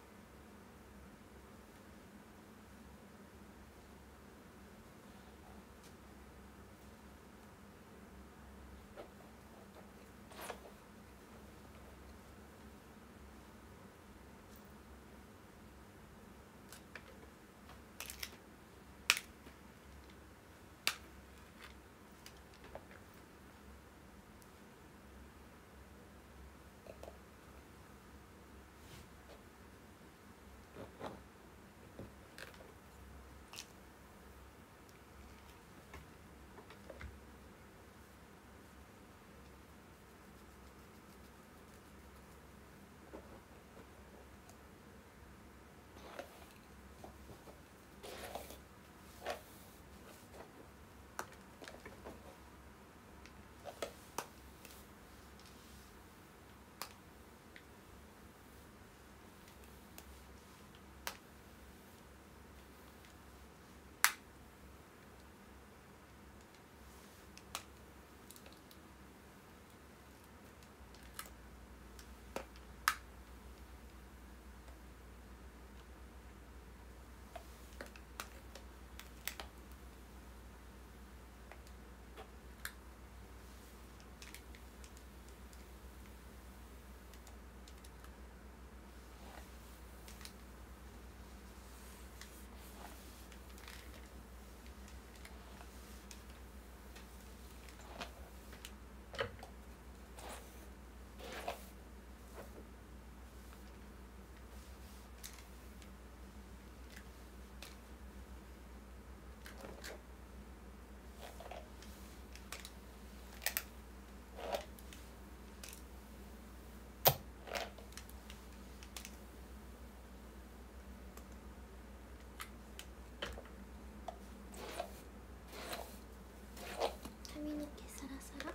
髪の毛サラサラ。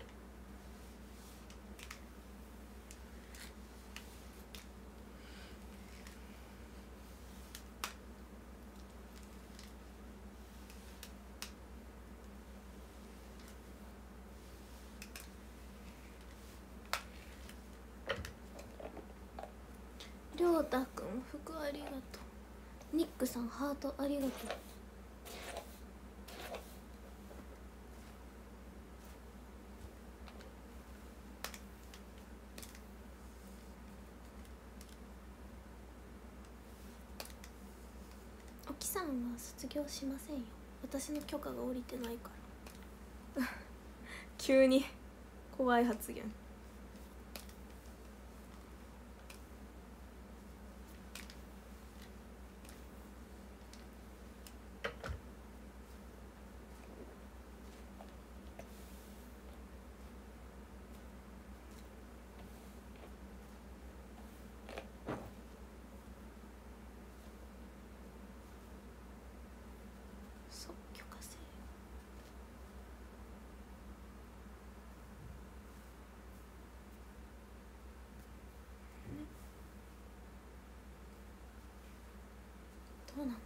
りょうたくん服ありがとう。ニックさんハートありがとう。おきさんは卒業しませんよ。私の許可が下りてないから急に怖い発言。そう、許可制。どうなんだろ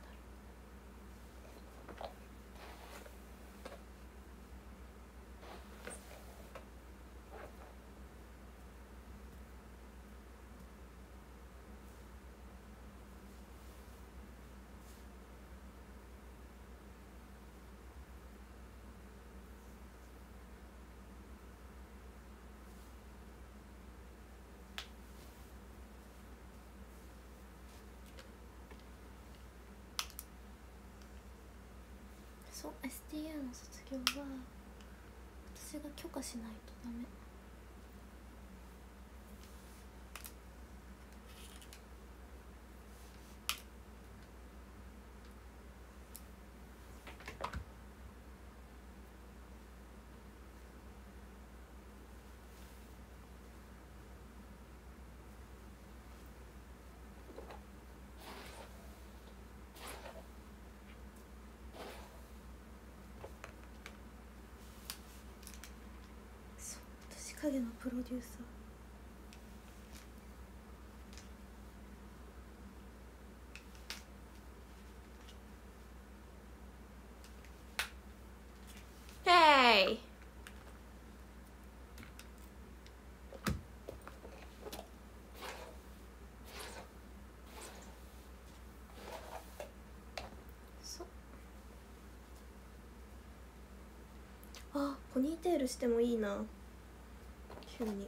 そう STU の卒業は私が許可しないとダメ。影のプロデューサー。ヘイ。あ、ポニーテールしてもいいな急に。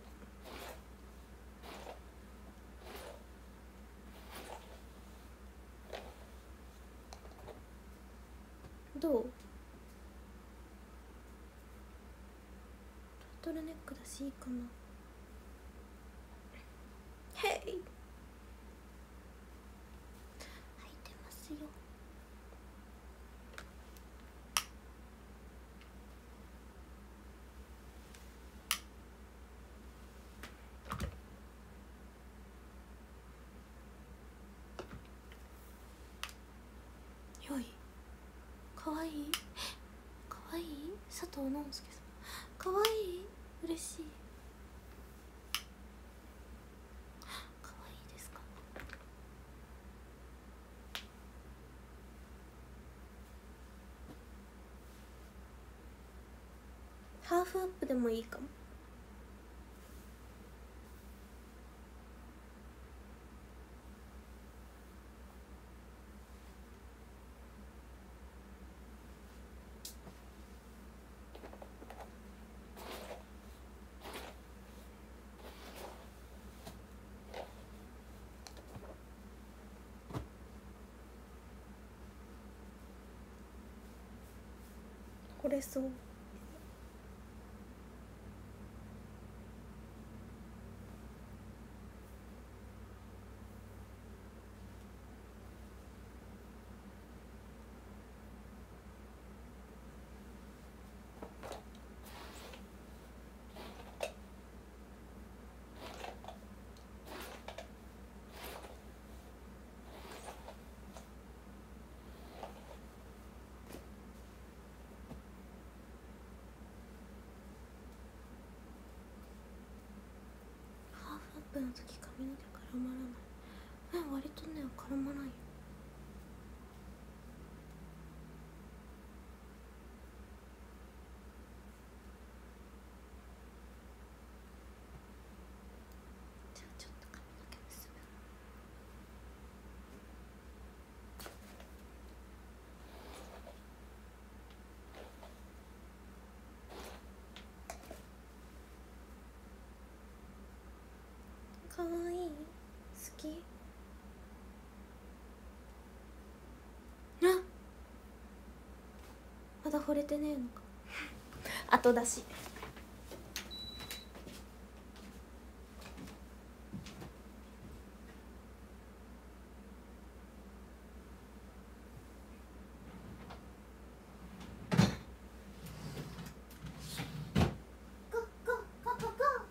どう？タートルネックだしいいかな。ヘイ。履いてますよ。よい。かわいい。かわいい。佐藤直介さん。かわいい。嬉しい。かわいいですか。ハーフアップでもいいかも。これそう。ハーフアップの時髪の毛絡まらない。割とね絡まないよ。じゃあちょっと髪の毛結ぶ。かわいい。好き。あ、まだ惚れてねえのか。後出し。ゴーゴーゴーゴーゴー。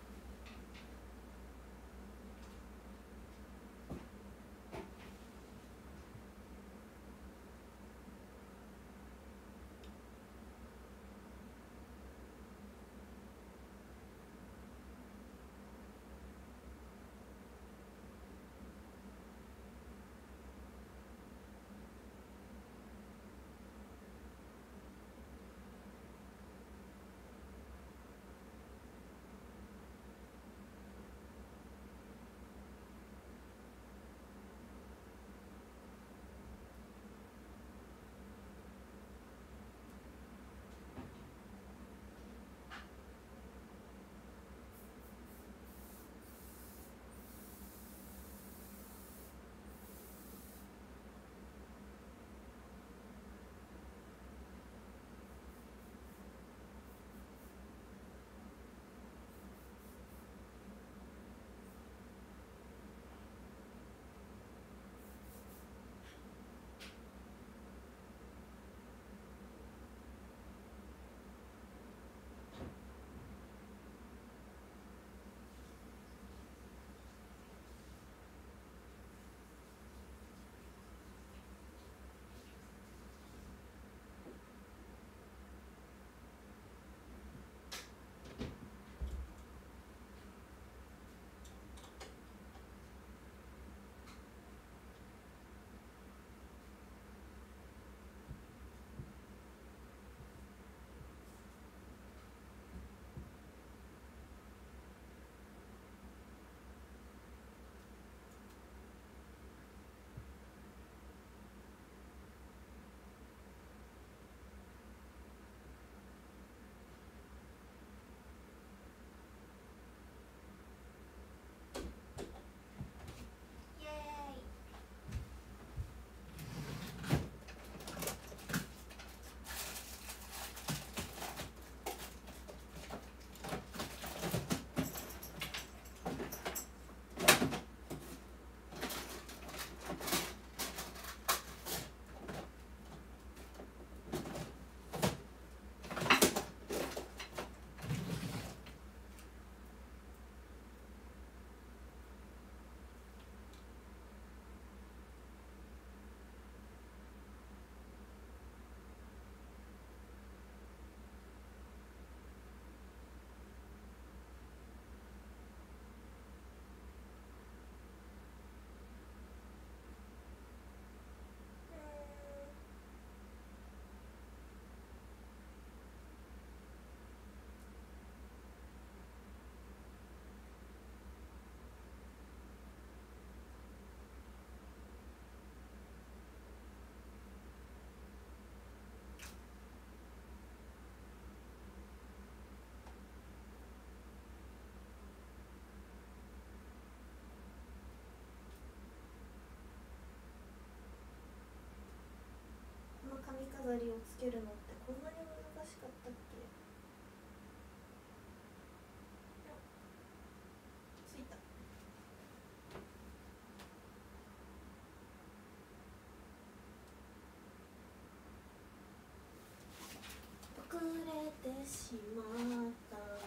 飾りをつけるのってこんなに難しかったっけ。ついた。遅れてしまったんだ。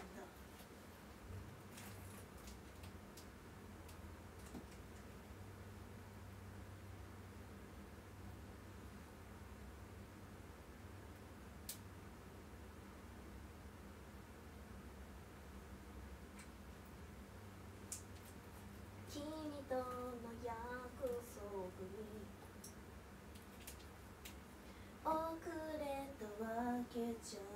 君との約束に遅れたわけじゃ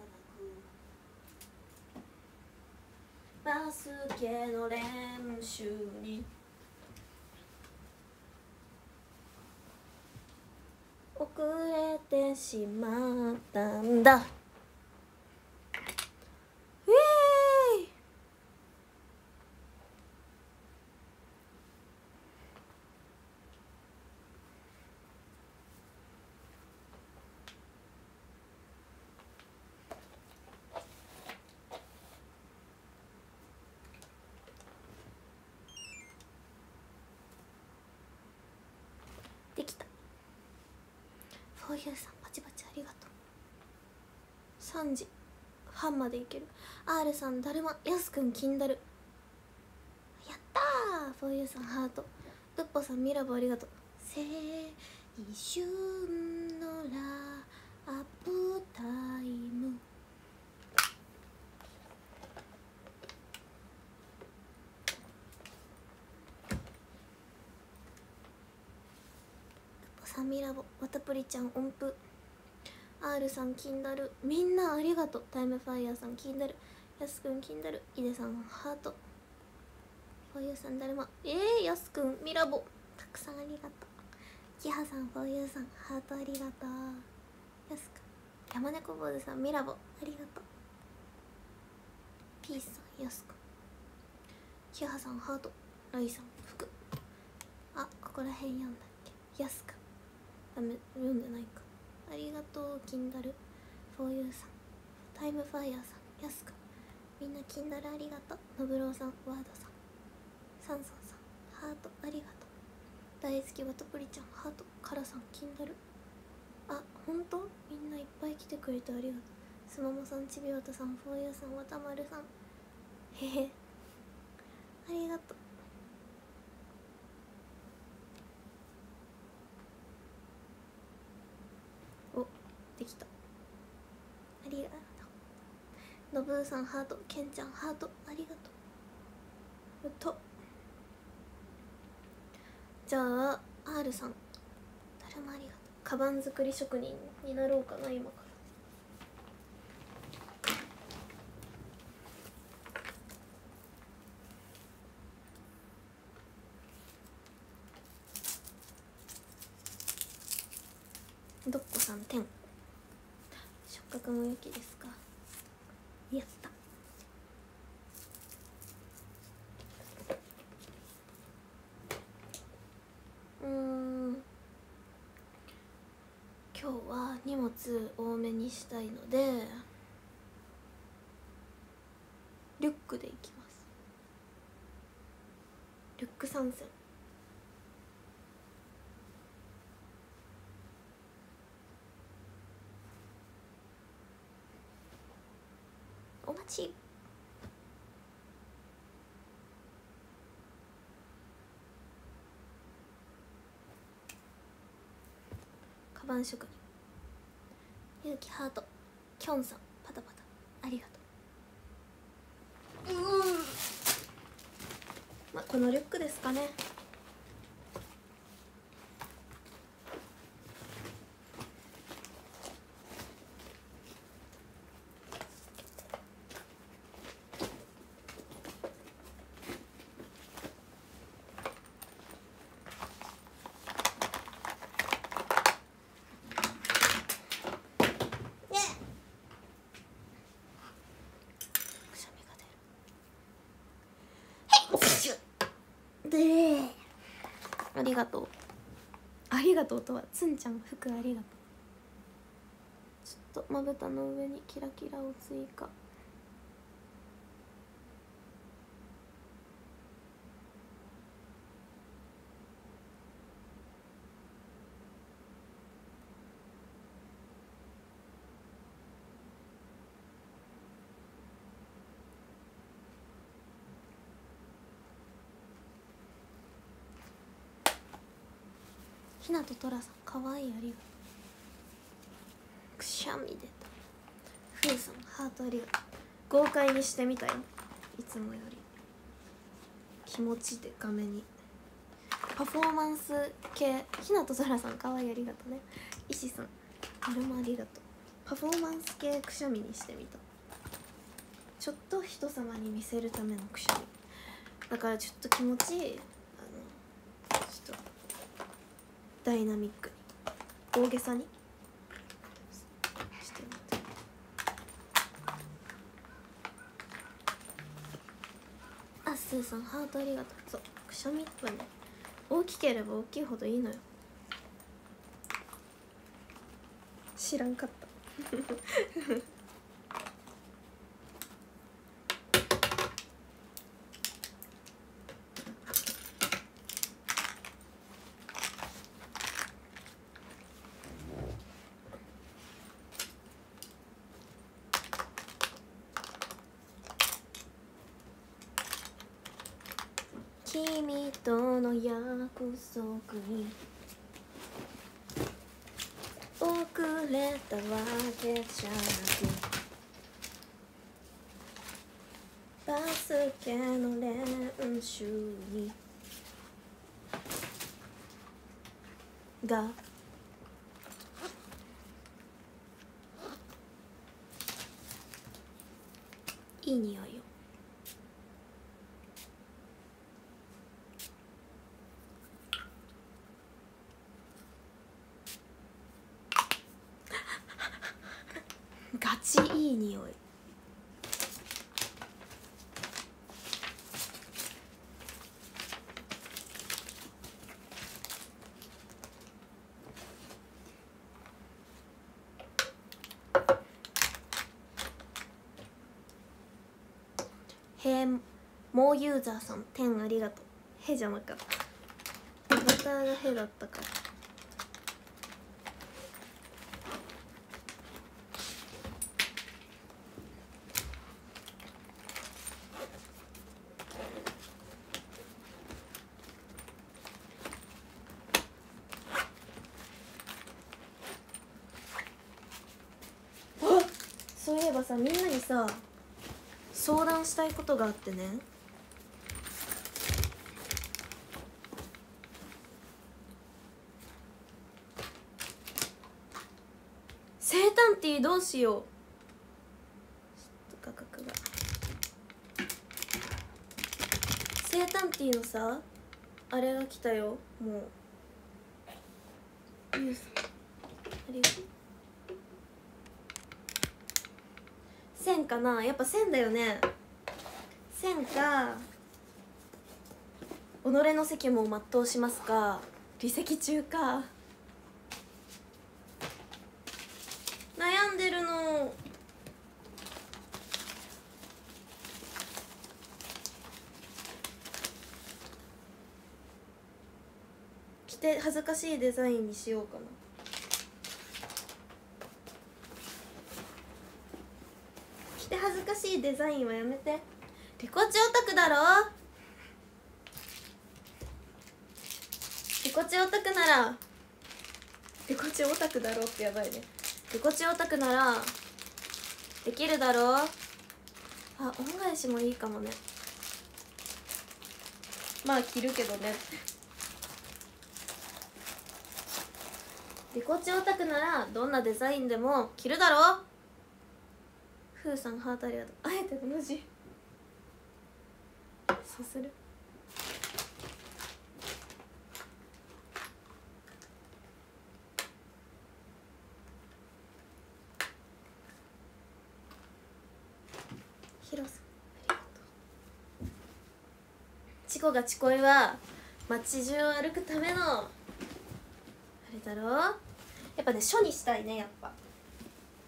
なく、バスケの練習に遅れてしまったんだ。できた。フォーユーさんパチパチありがとう。3時半までいける。 R さんだるま、やすくん金だる、やったー。フォーユーさんハート、ルッポさんミラボありがとう。青春のラブタイム、サミラボ、ワタプリちゃん音符、 R さん金だる、みんなありがとう。タイムファイヤーさん金だる、やすくん金だる、イデさんハート、フォーユーさんだるま、やすくんミラボたくさんありがとう。キハさん、フォーユーさんハートありがとう。やすくん、山猫坊主さんミラボありがとう。ピースさん、やすくん、キハさんハート、ライさん服、あ、ここらへん読んだっけ。やすくんダメ、読んでないか。ありがとう。キンダル、フォーユーさん、タイムファイヤーさん、やすくん、みんなキンダルありがとう。のぶろうさん、ワードさん、サンソンさんハートありがとう。大好きワトプリちゃんハート、カラさんキンダル、あ、ほんとみんないっぱい来てくれてありがとう。すももさん、ちびわたさん、フォーユーさん、わたまるさん、へへありがとう。お、できた。ありがとう。のぶーさんハート、けんちゃんハートありがとう。じゃあ R さん、誰もありがとう。カバン作り職人になろうかな今から。どっこさん点、触覚も良きですか。やった。今日は荷物多めにしたいのでリュックで行きます。リュック参戦。お待ち。カバン職人、ゆうきハート、きょんさんパタパタありがとう。まあこのリュックですかね。ありがとう。ありがとうとはつんちゃん服ありがとちょっとまぶたの上にキラキラを追加。ひなととらさんかわいい、ありがとう。くしゃみ出た。ふうさんハートありがとう。豪快にしてみたよ、いつもより気持ちで画面に。パフォーマンス系、ひなととらさんかわいい、ありがとうね。石さんあれもありがとう。パフォーマンス系くしゃみにしてみた。ちょっと人様に見せるためのくしゃみだから、ちょっと気持ちいい、ちょっとダイナミックに大げさにしてみた。あっすーさんハートありがとう。そう、くしゃみはね、大きければ大きいほどいいのよ。知らんかった君との約束に遅れたわけじゃなく、バスケの練習にがいい匂いよ。ガチいい匂い。へもうユーザーさん10ありがとう。へじゃなかった、アバターがへだったから。そういえばさ、みんなにさ相談したいことがあってね。生誕ティーどうしよう。ちょっと価格が。生誕ティーのさあれが来たよ。もうユースありがとう。1000かな、やっぱ1000だよね。1000か己の責務を全うしますか、離席中か悩んでるの。着て恥ずかしいデザインにしようかな。着て恥ずかしいデザインはやめて。リコチオタクだろ。リコチオタクなら、リコチオタクだろってやばいね。リコチオタクならできるだろ。あ、恩返しもいいかもね。まあ着るけどねリコチオタクならどんなデザインでも着るだろ。ふうさんハートありがとう。あえて同じ。そうする。ヒロさんありがとう。チコがチコイは街中を歩くためのあれだろ。やっぱね書にしたいね。やっぱ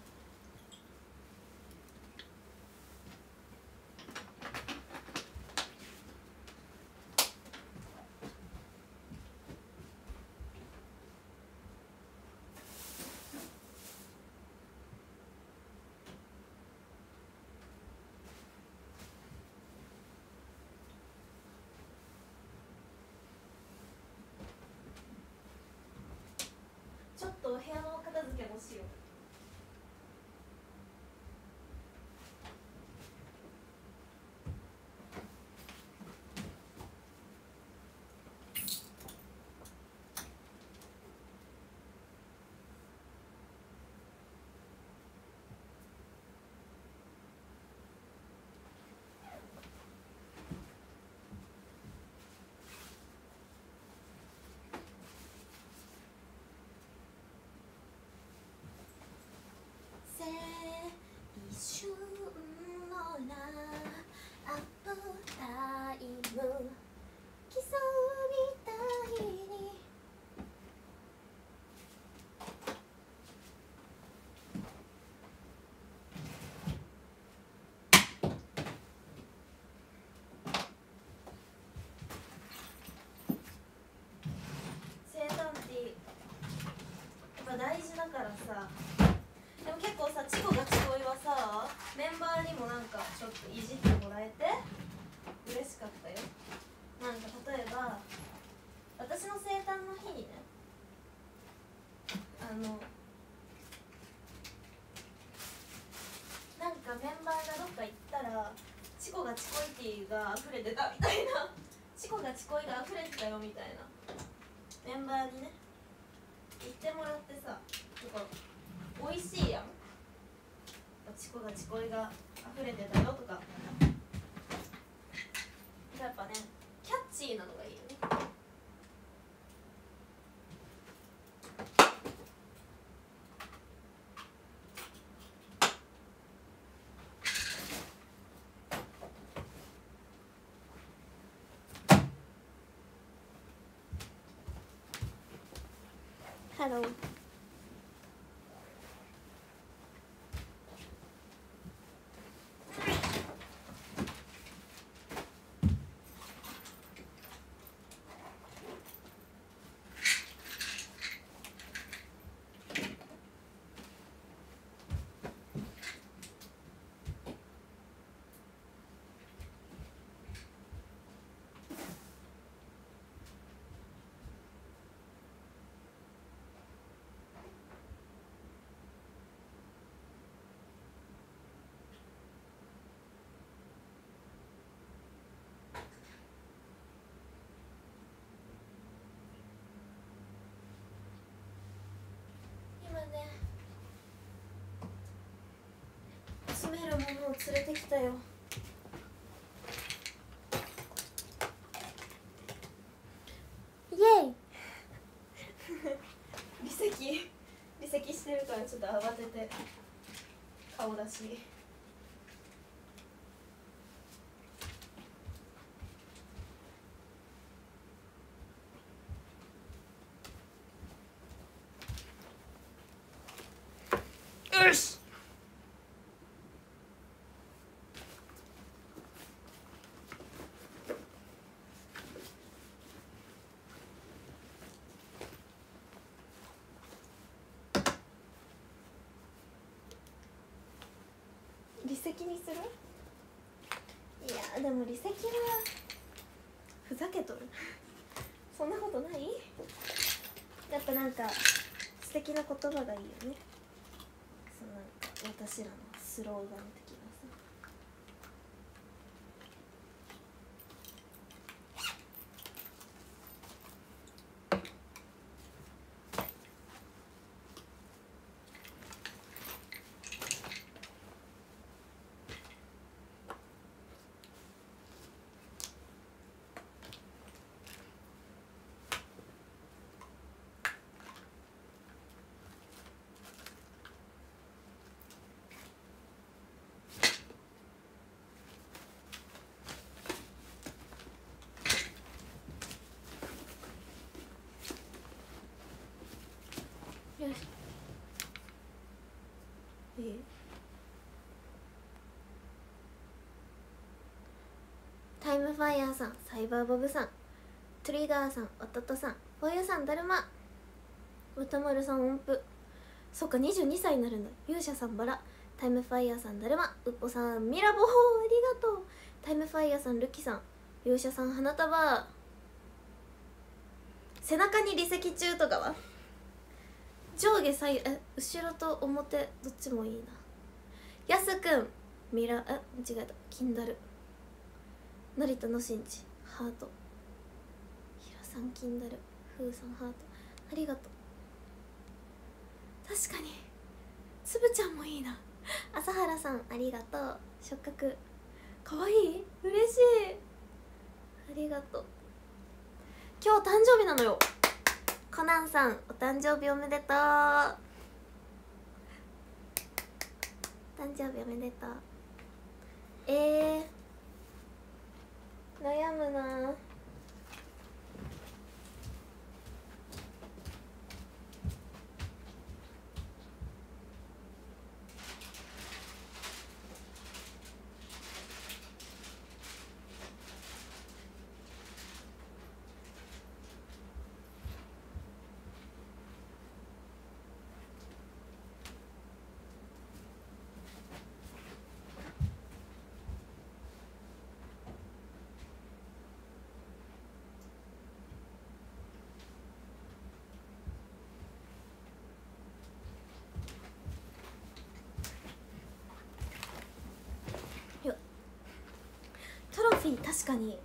ちょっとお部屋の片付けもしよう。青春のラップタイム競いたいに生誕日やっぱ大事だからさ。でも結構さ、チコがチコイはさ、メンバーにもなんかちょっといじってもらえて嬉しかったよ。なんか例えば私の生誕の日にね、なんかメンバーがどっか行ったらチコがチコイティが溢れてたみたいなチコがチコイが溢れてたよみたいなメンバーにね言ってもらってさ、美味しいやん、チコがチコイが溢れてたよとか、やっぱねキャッチーなのがいいよね。ハロー。詰めるものを連れてきたよ。イエイ離席してるからちょっと慌てて顔出し。よし。離席にする？いやでも離席はふざけとるそんなことない？やっぱなんか素敵な言葉がいいよね。そうなんか私らのスローガン的なさ。よし。タイムファイヤーさん、サイバーボブさん、トリガーさん、おととさん、フォーユーさん、だるま、歌丸さん、音符。そっか、22歳になるんだ。勇者さん、バラ、タイムファイヤーさん、だるま、うっぽさん、ミラボー、ありがとう。タイムファイヤーさん、ルキさん、勇者さん、花束。背中に離席中とかは上下左右後ろと表どっちもいいな。やすくんミラ間違えた。キンダル成田のしんちハート。ひろさんキンダル、ふうさんハートありがとう。確かにつぶちゃんもいいな。朝原さんありがとう。触覚かわいい、嬉しい、ありがとう。今日誕生日なのよ。コナンさんお誕生日おめでとう。誕生日おめでとう。悩むな。トロフィー確かに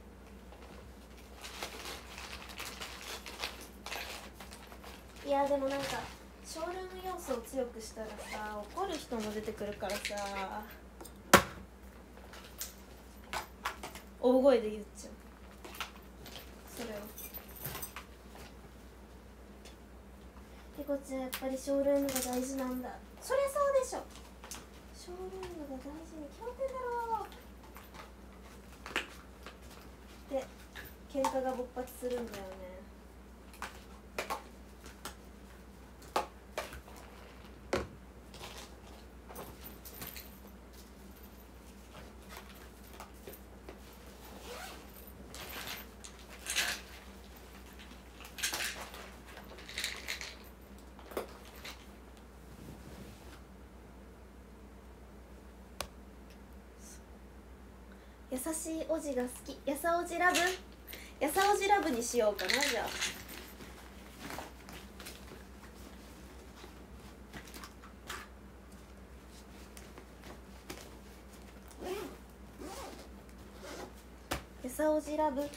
いやでもなんかショールーム要素を強くしたらさ怒る人も出てくるからさ大声で言っちゃうそれを。リコちゃんやっぱりショールームが大事なんだ。そりゃそうでしょ。ショールームが大事に決まってんだろう。で喧嘩が勃発するんだよね。優しいおじが好き。やさおじラブ、やさおじラブにしようかな。じゃあやさおじラブがいいか。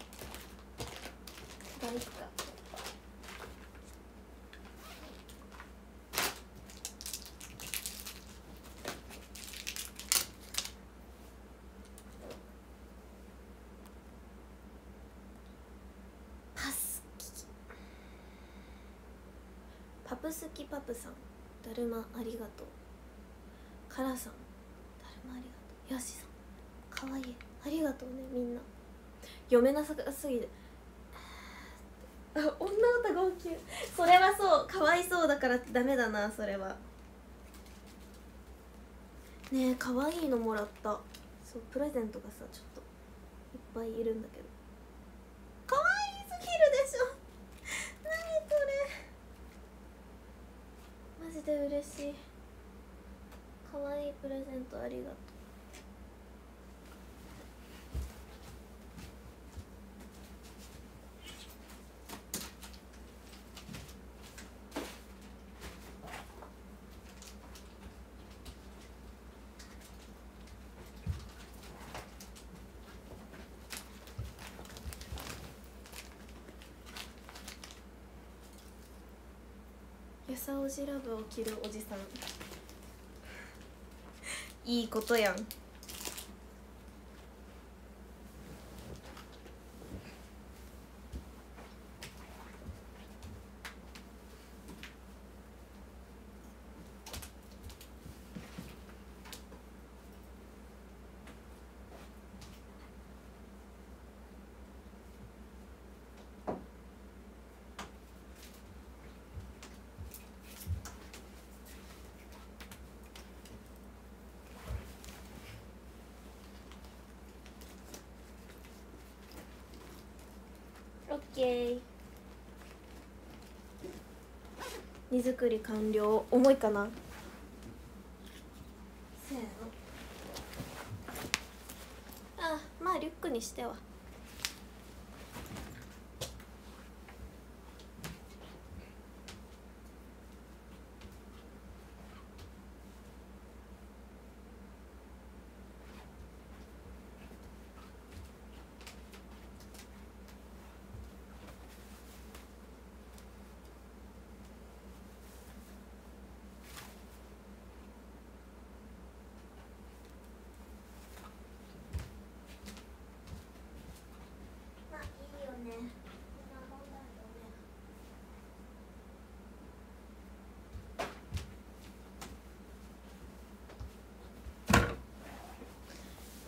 パプスキパプさんだるまありがとう。カラさんだるまありがとう。よしさんかわいいありがとうね。みんな読めなさすぎて女歌号泣。それはそうかわいそうだからダメだな。それはねえかわいいのもらった。そうプレゼントがさちょっといっぱいいるんだけどかわいすぎるでしょ。何これマジで嬉しい。かわいいプレゼントありがとう。やさおじラブを着るおじさんいいことやん。オッケー。荷造り完了。重いかな。せーの。あ、まあリュックにしては。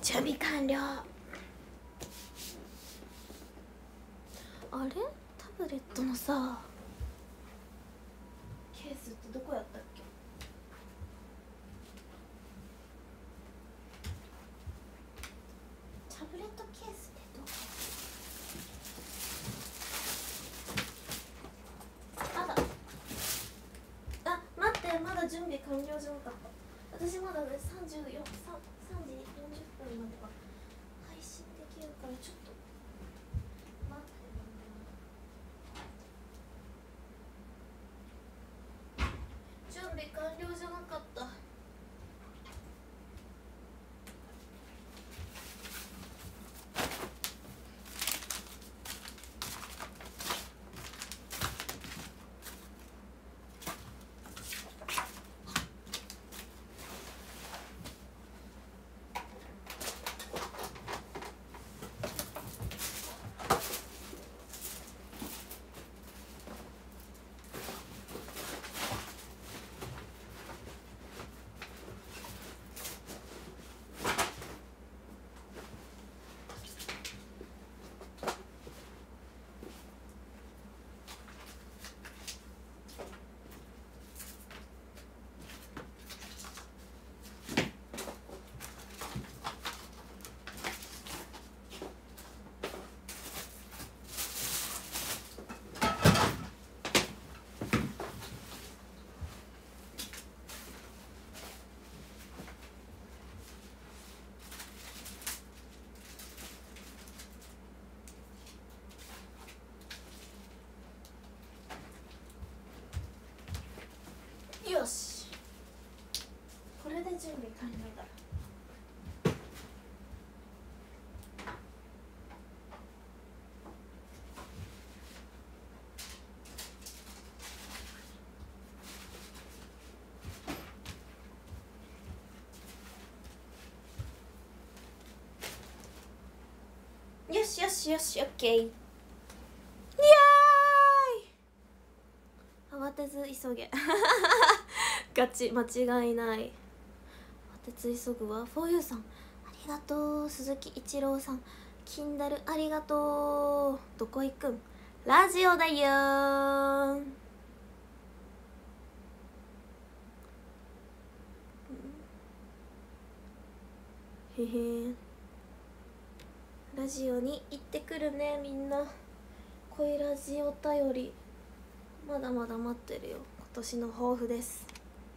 準備完了。あれタブレットのさケースってどこやったっけ。タブレットケースってどこ。まだ待って、まだ準備完了じゃなかった。私まだね3時40分までは配信できるから、ちょっと待って。準備完了じゃなかった。よし、これで準備完了だ。よしよしよし、オッケー。イエーイ。慌てず急げガチ間違いない。慌てず急ぐはフォーユーさんありがとう。鈴木一郎さんキンダルありがとう。どこ行くん。ラジオだよー。へへラジオに行ってくるねみんな。恋ラジオ頼りまだまだ待ってるよ。今年の抱負です。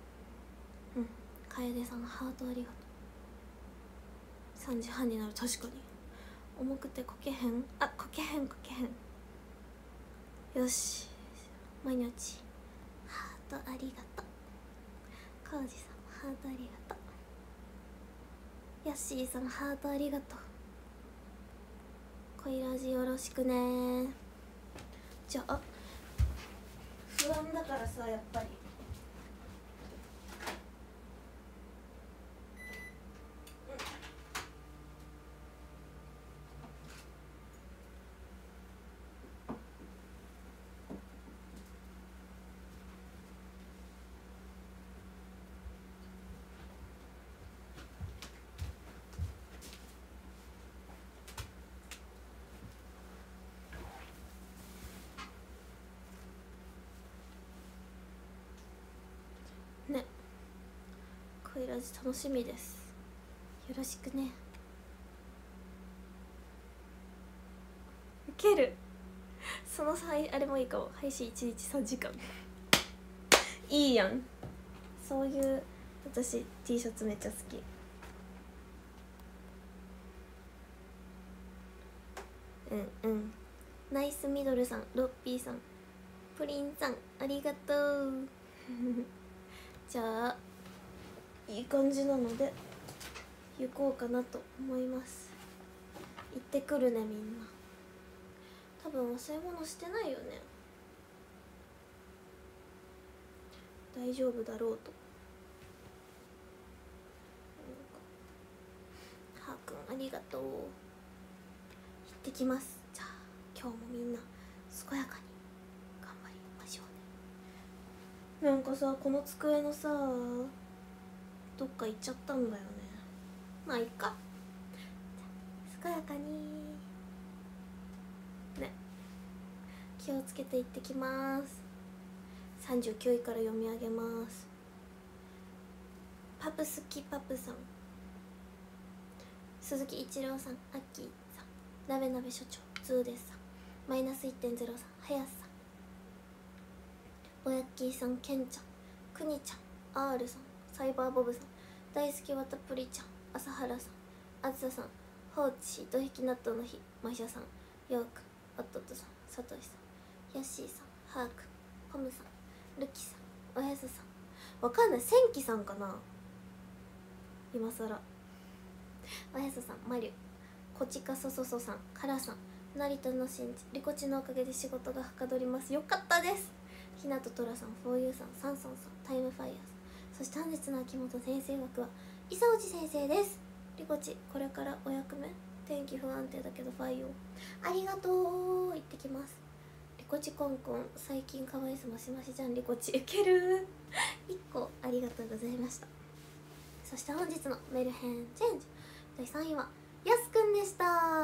楓さんハートありがとう。3時半になる。確かに重くてこけへん。こけへん。よし、毎日ハートありがとう。浩二さんもハートありがとう。ヤッシーさんハートありがとう。恋ラジよろしくね。じゃあ不安だからさ、やっぱりね、恋ラジ楽しみです。よろしくね。ウケる。その際あれもいいかも。配信1日3時間いいやん。そういう私 T シャツめっちゃ好き。ナイスミドルさん、ロッピーさん、プリンさんありがとうじゃあいい感じなので行こうかなと思います。行ってくるねみんな。多分忘れ物してないよね。大丈夫だろうと。はーくんありがとう。行ってきます。じゃあ今日もみんな健やかに頑張りましょうね。なんかさ、この机のさどっか行っちゃったんだよね。まあいっか。 健やかにね、気をつけていってきます。39位から読み上げます。パプスキパプさん、鈴木一郎さん、アッキーさん、なべなべ所長、ズーデスさん、マイナス 1.0 さん、はやすさん、おやっきーさん、けんちゃん、くにちゃん、 R さん、サイバーボブさん、大好きわたぷりちゃん、朝原さん、あずささん、放置ド引き納豆の日、マシャさん、ようくん、おっとっとさん、さとしさん、ヤッシーさん、ハーくん、ポムさん、ルキさん、おやすさん、わかんない、千輝さんかな、今さら。おやすさん、マリュ、こちかそそそさん、カラさん、成田のしんじ、リコチのおかげで仕事がはかどります、よかったです。ひなととらさん、フォーユーさん、サンソンさん、タイムファイヤーさん、そして本日の秋元先生枠は伊佐内先生です。リコチ、これからお役目、天気不安定だけどファイオありがとう、行ってきます。リコチコンコン、最近かわいすましましじゃんリコチ、ウケる1個ありがとうございました。そして本日のメルヘンチェンジ第3位はやすくんでした。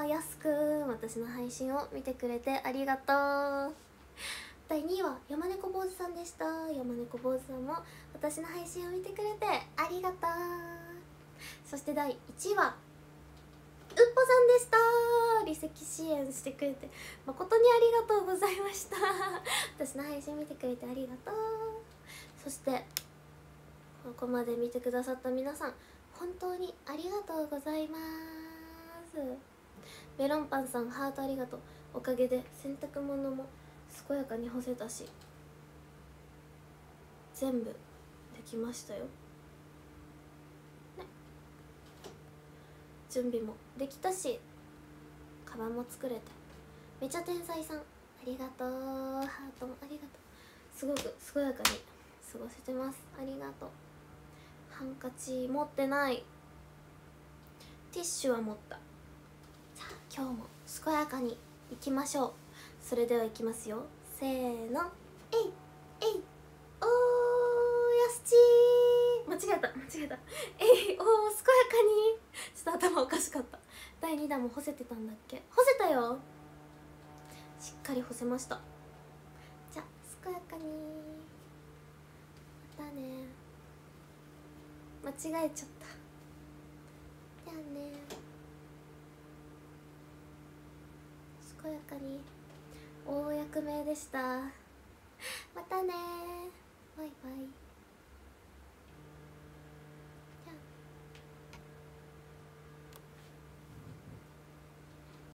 やすくん、私の配信を見てくれてありがとう。第2位は山猫坊主さんでした。山猫坊主さんも私の配信を見てくれてありがとう。そして第1位はうっぽさんでした。離席支援してくれて誠にありがとうございました私の配信見てくれてありがとう。そしてここまで見てくださった皆さん、本当にありがとうございます。メロンパンさん、ハートありがとう。おかげで洗濯物も健やかに干せたし、全部できましたよ、ね、準備もできたし、カバンも作れて、めちゃ天才さんありがとう。ハートもありがとう。すごく健やかに過ごせてます、ありがとう。ハンカチ持ってない、ティッシュは持った。じゃあ今日も健やかにいきましょう。それではいきますよ、せーの、えいえいおー、やすちー、間違えたえいおー、健やかに、ちょっと頭おかしかった。第2弾も干せてたんだっけ。干せたよ、しっかり干せました。じゃあ健やかに、またね。間違えちゃった。じゃあね、健やかに、大役目でした。またね。